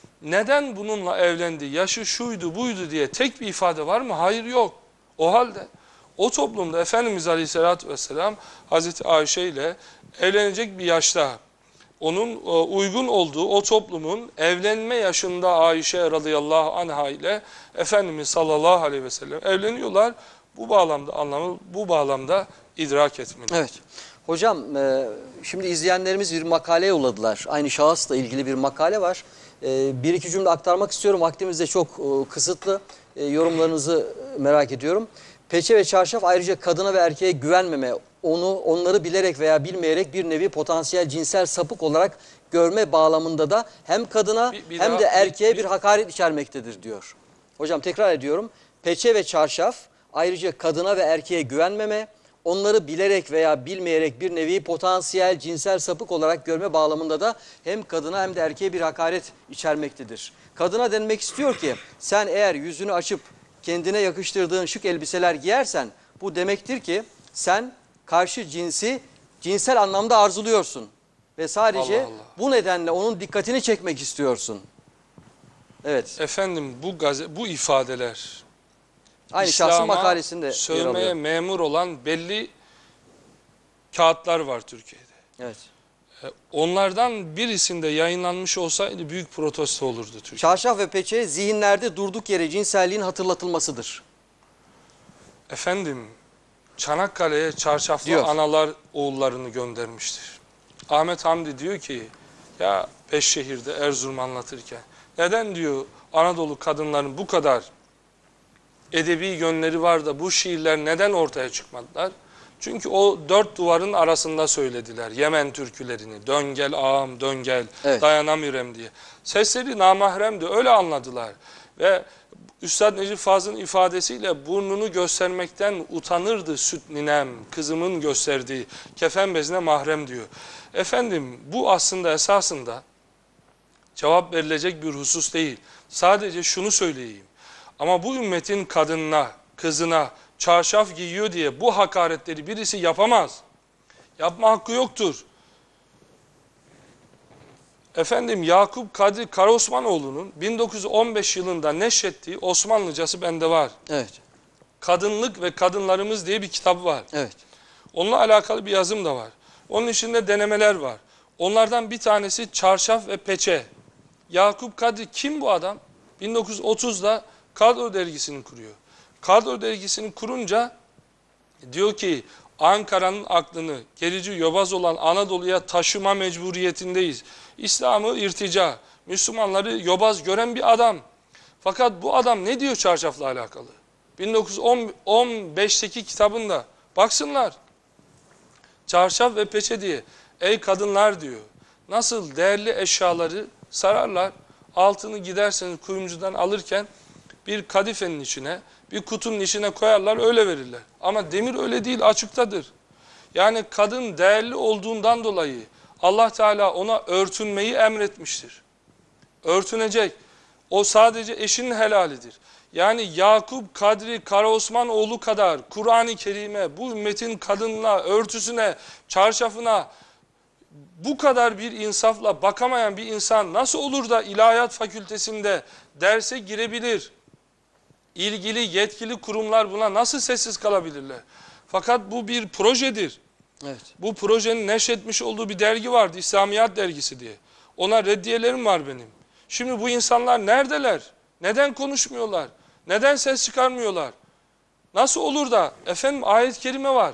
Neden bununla evlendi? Yaşı şuydu buydu diye tek bir ifade var mı? Hayır, yok. O halde o toplumda Efendimiz Aleyhisselatü Vesselam Hazreti Ayşe ile evlenecek bir yaşta. Onun uygun olduğu o toplumun evlenme yaşında Ayşe radıyallahu anha ile Efendimiz sallallahu aleyhi ve sellem evleniyorlar. Bu bağlamda anlamı, bu bağlamda idrak etmeli. Evet. Hocam e, şimdi izleyenlerimiz bir makale yolladılar. Aynı şahısla ilgili bir makale var. E, bir iki cümle aktarmak istiyorum. Vaktimiz de çok e, kısıtlı. E, yorumlarınızı merak ediyorum. Peçe ve çarşaf ayrıca kadına ve erkeğe güvenmeme, onu onları bilerek veya bilmeyerek bir nevi potansiyel cinsel sapık olarak görme bağlamında da hem kadına Bir- bir hem daha- de erkeğe bir- bir, bir- hakaret içermektedir diyor. Hocam tekrar ediyorum. Peçe ve çarşaf ayrıca kadına ve erkeğe güvenmeme, onları bilerek veya bilmeyerek bir nevi potansiyel cinsel sapık olarak görme bağlamında da hem kadına hem de erkeğe bir hakaret içermektedir. Kadına denmek istiyor ki sen eğer yüzünü açıp kendine yakıştırdığın şık elbiseler giyersen bu demektir ki sen karşı cinsi cinsel anlamda arzuluyorsun. Ve sadece Allah Allah. bu nedenle onun dikkatini çekmek istiyorsun. Evet. Efendim bu gazete, bu ifadeler Aynı şahsın İslam'a makalesinde yer sövmeye alıyor. memur olan belli kağıtlar var Türkiye'de. Evet. E, Onlardan birisinde yayınlanmış olsaydı büyük protesto olurdu Türkiye. Çarşaf ve peçe zihinlerde durduk yere cinselliğin hatırlatılmasıdır. Efendim Çanakkale'ye çarşaflı Diyor. analar oğullarını göndermiştir. Ahmet Hamdi diyor ki ya Beşşehir'de Erzurum anlatırken neden diyor Anadolu kadınların bu kadar edebi yönleri var da bu şiirler neden ortaya çıkmadılar? Çünkü o dört duvarın arasında söylediler Yemen türkülerini. Dön gel ağam dön gel, Evet. dayanamıyorum diye. Sesleri namahremdi, öyle anladılar. Ve Üstad Necip Fazıl'ın ifadesiyle burnunu göstermekten utanırdı süt ninem, kızımın gösterdiği kefen bezine mahrem diyor. Efendim bu aslında esasında cevap verilecek bir husus değil. Sadece şunu söyleyeyim. Ama bu ümmetin kadınına, kızına çarşaf giyiyor diye bu hakaretleri birisi yapamaz. Yapma hakkı yoktur. Efendim Yakup Kadri Karaosmanoğlu'nun bin dokuz yüz on beş yılında neşrettiği Osmanlıcası bende var. Evet. Kadınlık ve Kadınlarımız diye bir kitap var. Evet. Onunla alakalı bir yazım da var. Onun içinde denemeler var. Onlardan bir tanesi çarşaf ve peçe. Yakup Kadri kim bu adam? bin dokuz yüz otuzda Kadro dergisini kuruyor. Kadro dergisini kurunca diyor ki Ankara'nın aklını gerici yobaz olan Anadolu'ya taşıma mecburiyetindeyiz. İslam'ı irtica, Müslümanları yobaz gören bir adam. Fakat bu adam ne diyor çarşafla alakalı? bin dokuz yüz on beşteki kitabında baksınlar. Çarşaf ve peçe diye. Ey kadınlar diyor. Nasıl değerli eşyaları sararlar. Altını giderseniz kuyumcudan alırken bir kadifenin içine, bir kutunun içine koyarlar, öyle verirler. Ama demir öyle değil, açıktadır. Yani kadın değerli olduğundan dolayı Allah Teala ona örtünmeyi emretmiştir. Örtünecek. O sadece eşinin helalidir. Yani Yakup Kadri Karaosmanoğlu kadar Kur'an-ı Kerim'e, bu ümmetin kadınına, örtüsüne, çarşafına bu kadar bir insafla bakamayan bir insan nasıl olur da ilahiyat fakültesinde derse girebilir? İlgili yetkili kurumlar buna nasıl sessiz kalabilirler? Fakat bu bir projedir. Evet. Bu projenin neşretmiş olduğu bir dergi vardı, İslamiyat dergisi diye. Ona reddiyelerim var benim. Şimdi bu insanlar neredeler? Neden konuşmuyorlar? Neden ses çıkarmıyorlar? Nasıl olur da? Efendim ayet-i kerime var.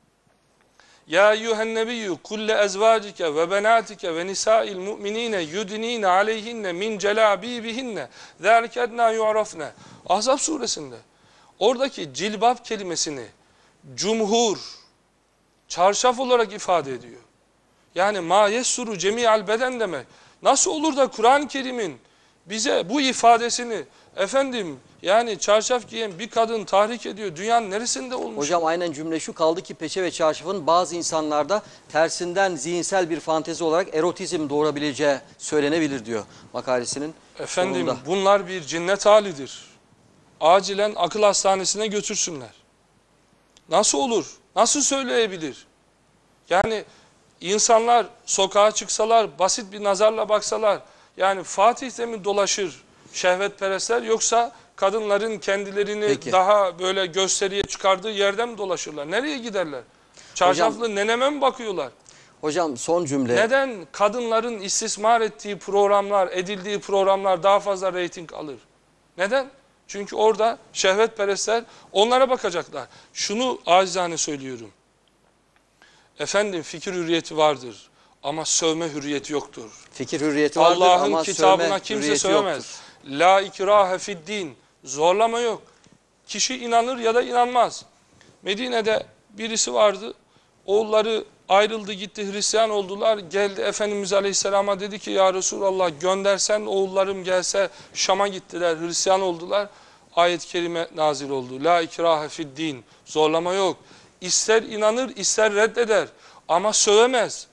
Ya eyyühen nebiyyü kulle ezvacike ve benatike ve nisa'il mu'minine yudnine aleyhinne min celabibihinne zâlike ednâ yu'rafne. Ahzab suresinde. Oradaki cilbab kelimesini cumhur, çarşaf olarak ifade ediyor. Yani ma yessuru cemi'al beden demek. Nasıl olur da Kur'an-ı Kerim'in bize bu ifadesini efendim yani çarşaf giyen bir kadın tahrik ediyor. Dünyanın neresinde olmuş? Hocam aynen cümle şu, kaldı ki peçe ve çarşafın bazı insanlarda tersinden zihinsel bir fantezi olarak erotizm doğurabileceği söylenebilir diyor makalesinin Efendim sonunda. bunlar bir cinnet halidir. Acilen akıl hastanesine götürsünler. Nasıl olur? Nasıl söyleyebilir? Yani insanlar sokağa çıksalar, basit bir nazarla baksalar, yani Fatih'te mi dolaşır şehvetperestler, yoksa kadınların kendilerini Peki. daha böyle gösteriye çıkardığı yerden mi dolaşırlar? Nereye giderler? Çarşaflı Hocam, neneme mi bakıyorlar? Hocam son cümle. Neden kadınların istismar ettiği programlar, edildiği programlar daha fazla reyting alır? Neden? Çünkü orada şehvetperestler onlara bakacaklar. Şunu acizane söylüyorum. Efendim fikir hürriyeti vardır ama sövme hürriyeti yoktur. Fikir hürriyeti vardır Allah'ın ama kitabına sövme kimse hürriyeti sövmez. yoktur. La ikrahe fid din. Zorlama yok. Kişi inanır ya da inanmaz. Medine'de birisi vardı. Oğulları ayrıldı gitti, Hristiyan oldular. Geldi Efendimiz Aleyhisselam'a dedi ki ya Resulallah göndersen oğullarım gelse, Şam'a gittiler, Hristiyan oldular. Ayet-i kerime nazil oldu. La ikrahe fid din. Zorlama yok. İster inanır ister reddeder ama sövemez.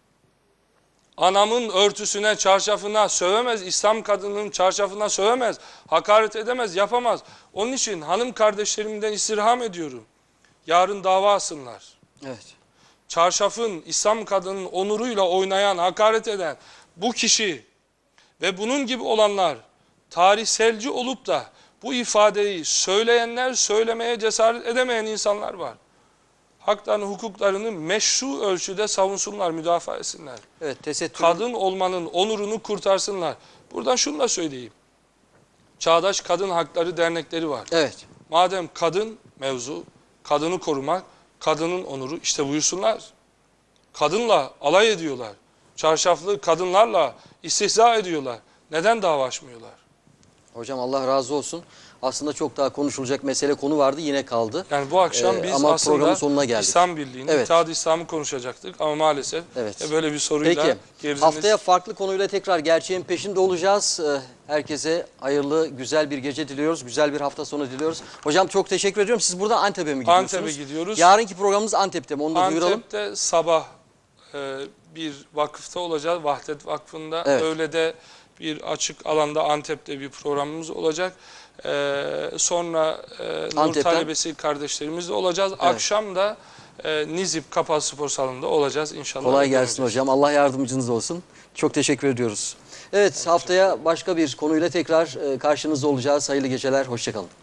Anamın örtüsüne, çarşafına sövemez. İslam kadının çarşafına sövemez. Hakaret edemez, yapamaz. Onun için hanım kardeşlerimden istirham ediyorum. Yarın dava alsınlar. Evet. Çarşafın, İslam kadının onuruyla oynayan, hakaret eden bu kişi ve bunun gibi olanlar tarihselci olup da bu ifadeyi söyleyenler, söylemeye cesaret edemeyen insanlar var. Haklarını, hukuklarını meşru ölçüde savunsunlar, müdafaa etsinler. Evet, tesettür. Kadın olmanın onurunu kurtarsınlar. Buradan şunu da söyleyeyim. Çağdaş Kadın Hakları Dernekleri var. Evet. Madem kadın mevzu, kadını korumak, kadının onuru, işte buyursunlar. Kadınla alay ediyorlar. Çarşaflı kadınlarla istihza ediyorlar. Neden dava açmıyorlar? Hocam Allah razı olsun. Aslında çok daha konuşulacak mesele konu vardı, yine kaldı. Yani bu akşam Ee, biz ama aslında programın sonuna geldik. İslam Birliği'ni, Evet. İttihat-ı İslam'ı konuşacaktık ama maalesef Evet. e, böyle bir soruyla Peki, geriziniz... haftaya farklı konuyla tekrar gerçeğin peşinde olacağız. Ee, Herkese hayırlı, güzel bir gece diliyoruz. Güzel bir hafta sonu diliyoruz. Hocam çok teşekkür ediyorum. Siz buradan Antep'e mi gidiyorsunuz? Antep'e gidiyoruz. Yarınki programımız Antep'te mi? Onu da duyuralım. Antep'te sabah e, bir vakıfta olacağız. Vahdet Vakfı'nda. Evet. Öğlede bir açık alanda Antep'te bir programımız olacak. E, sonra e, Nur Antep'ten- talebesi kardeşlerimizle olacağız. Akşam da e, Nizip Kapalı Spor Salonu'nda olacağız inşallah. Kolay Devam gelsin edeceğiz. hocam. Allah yardımcınız olsun. Çok teşekkür ediyoruz. Evet, haftaya başka bir konuyla tekrar e, karşınızda olacağız. Hayırlı geceler, hoşça kalın.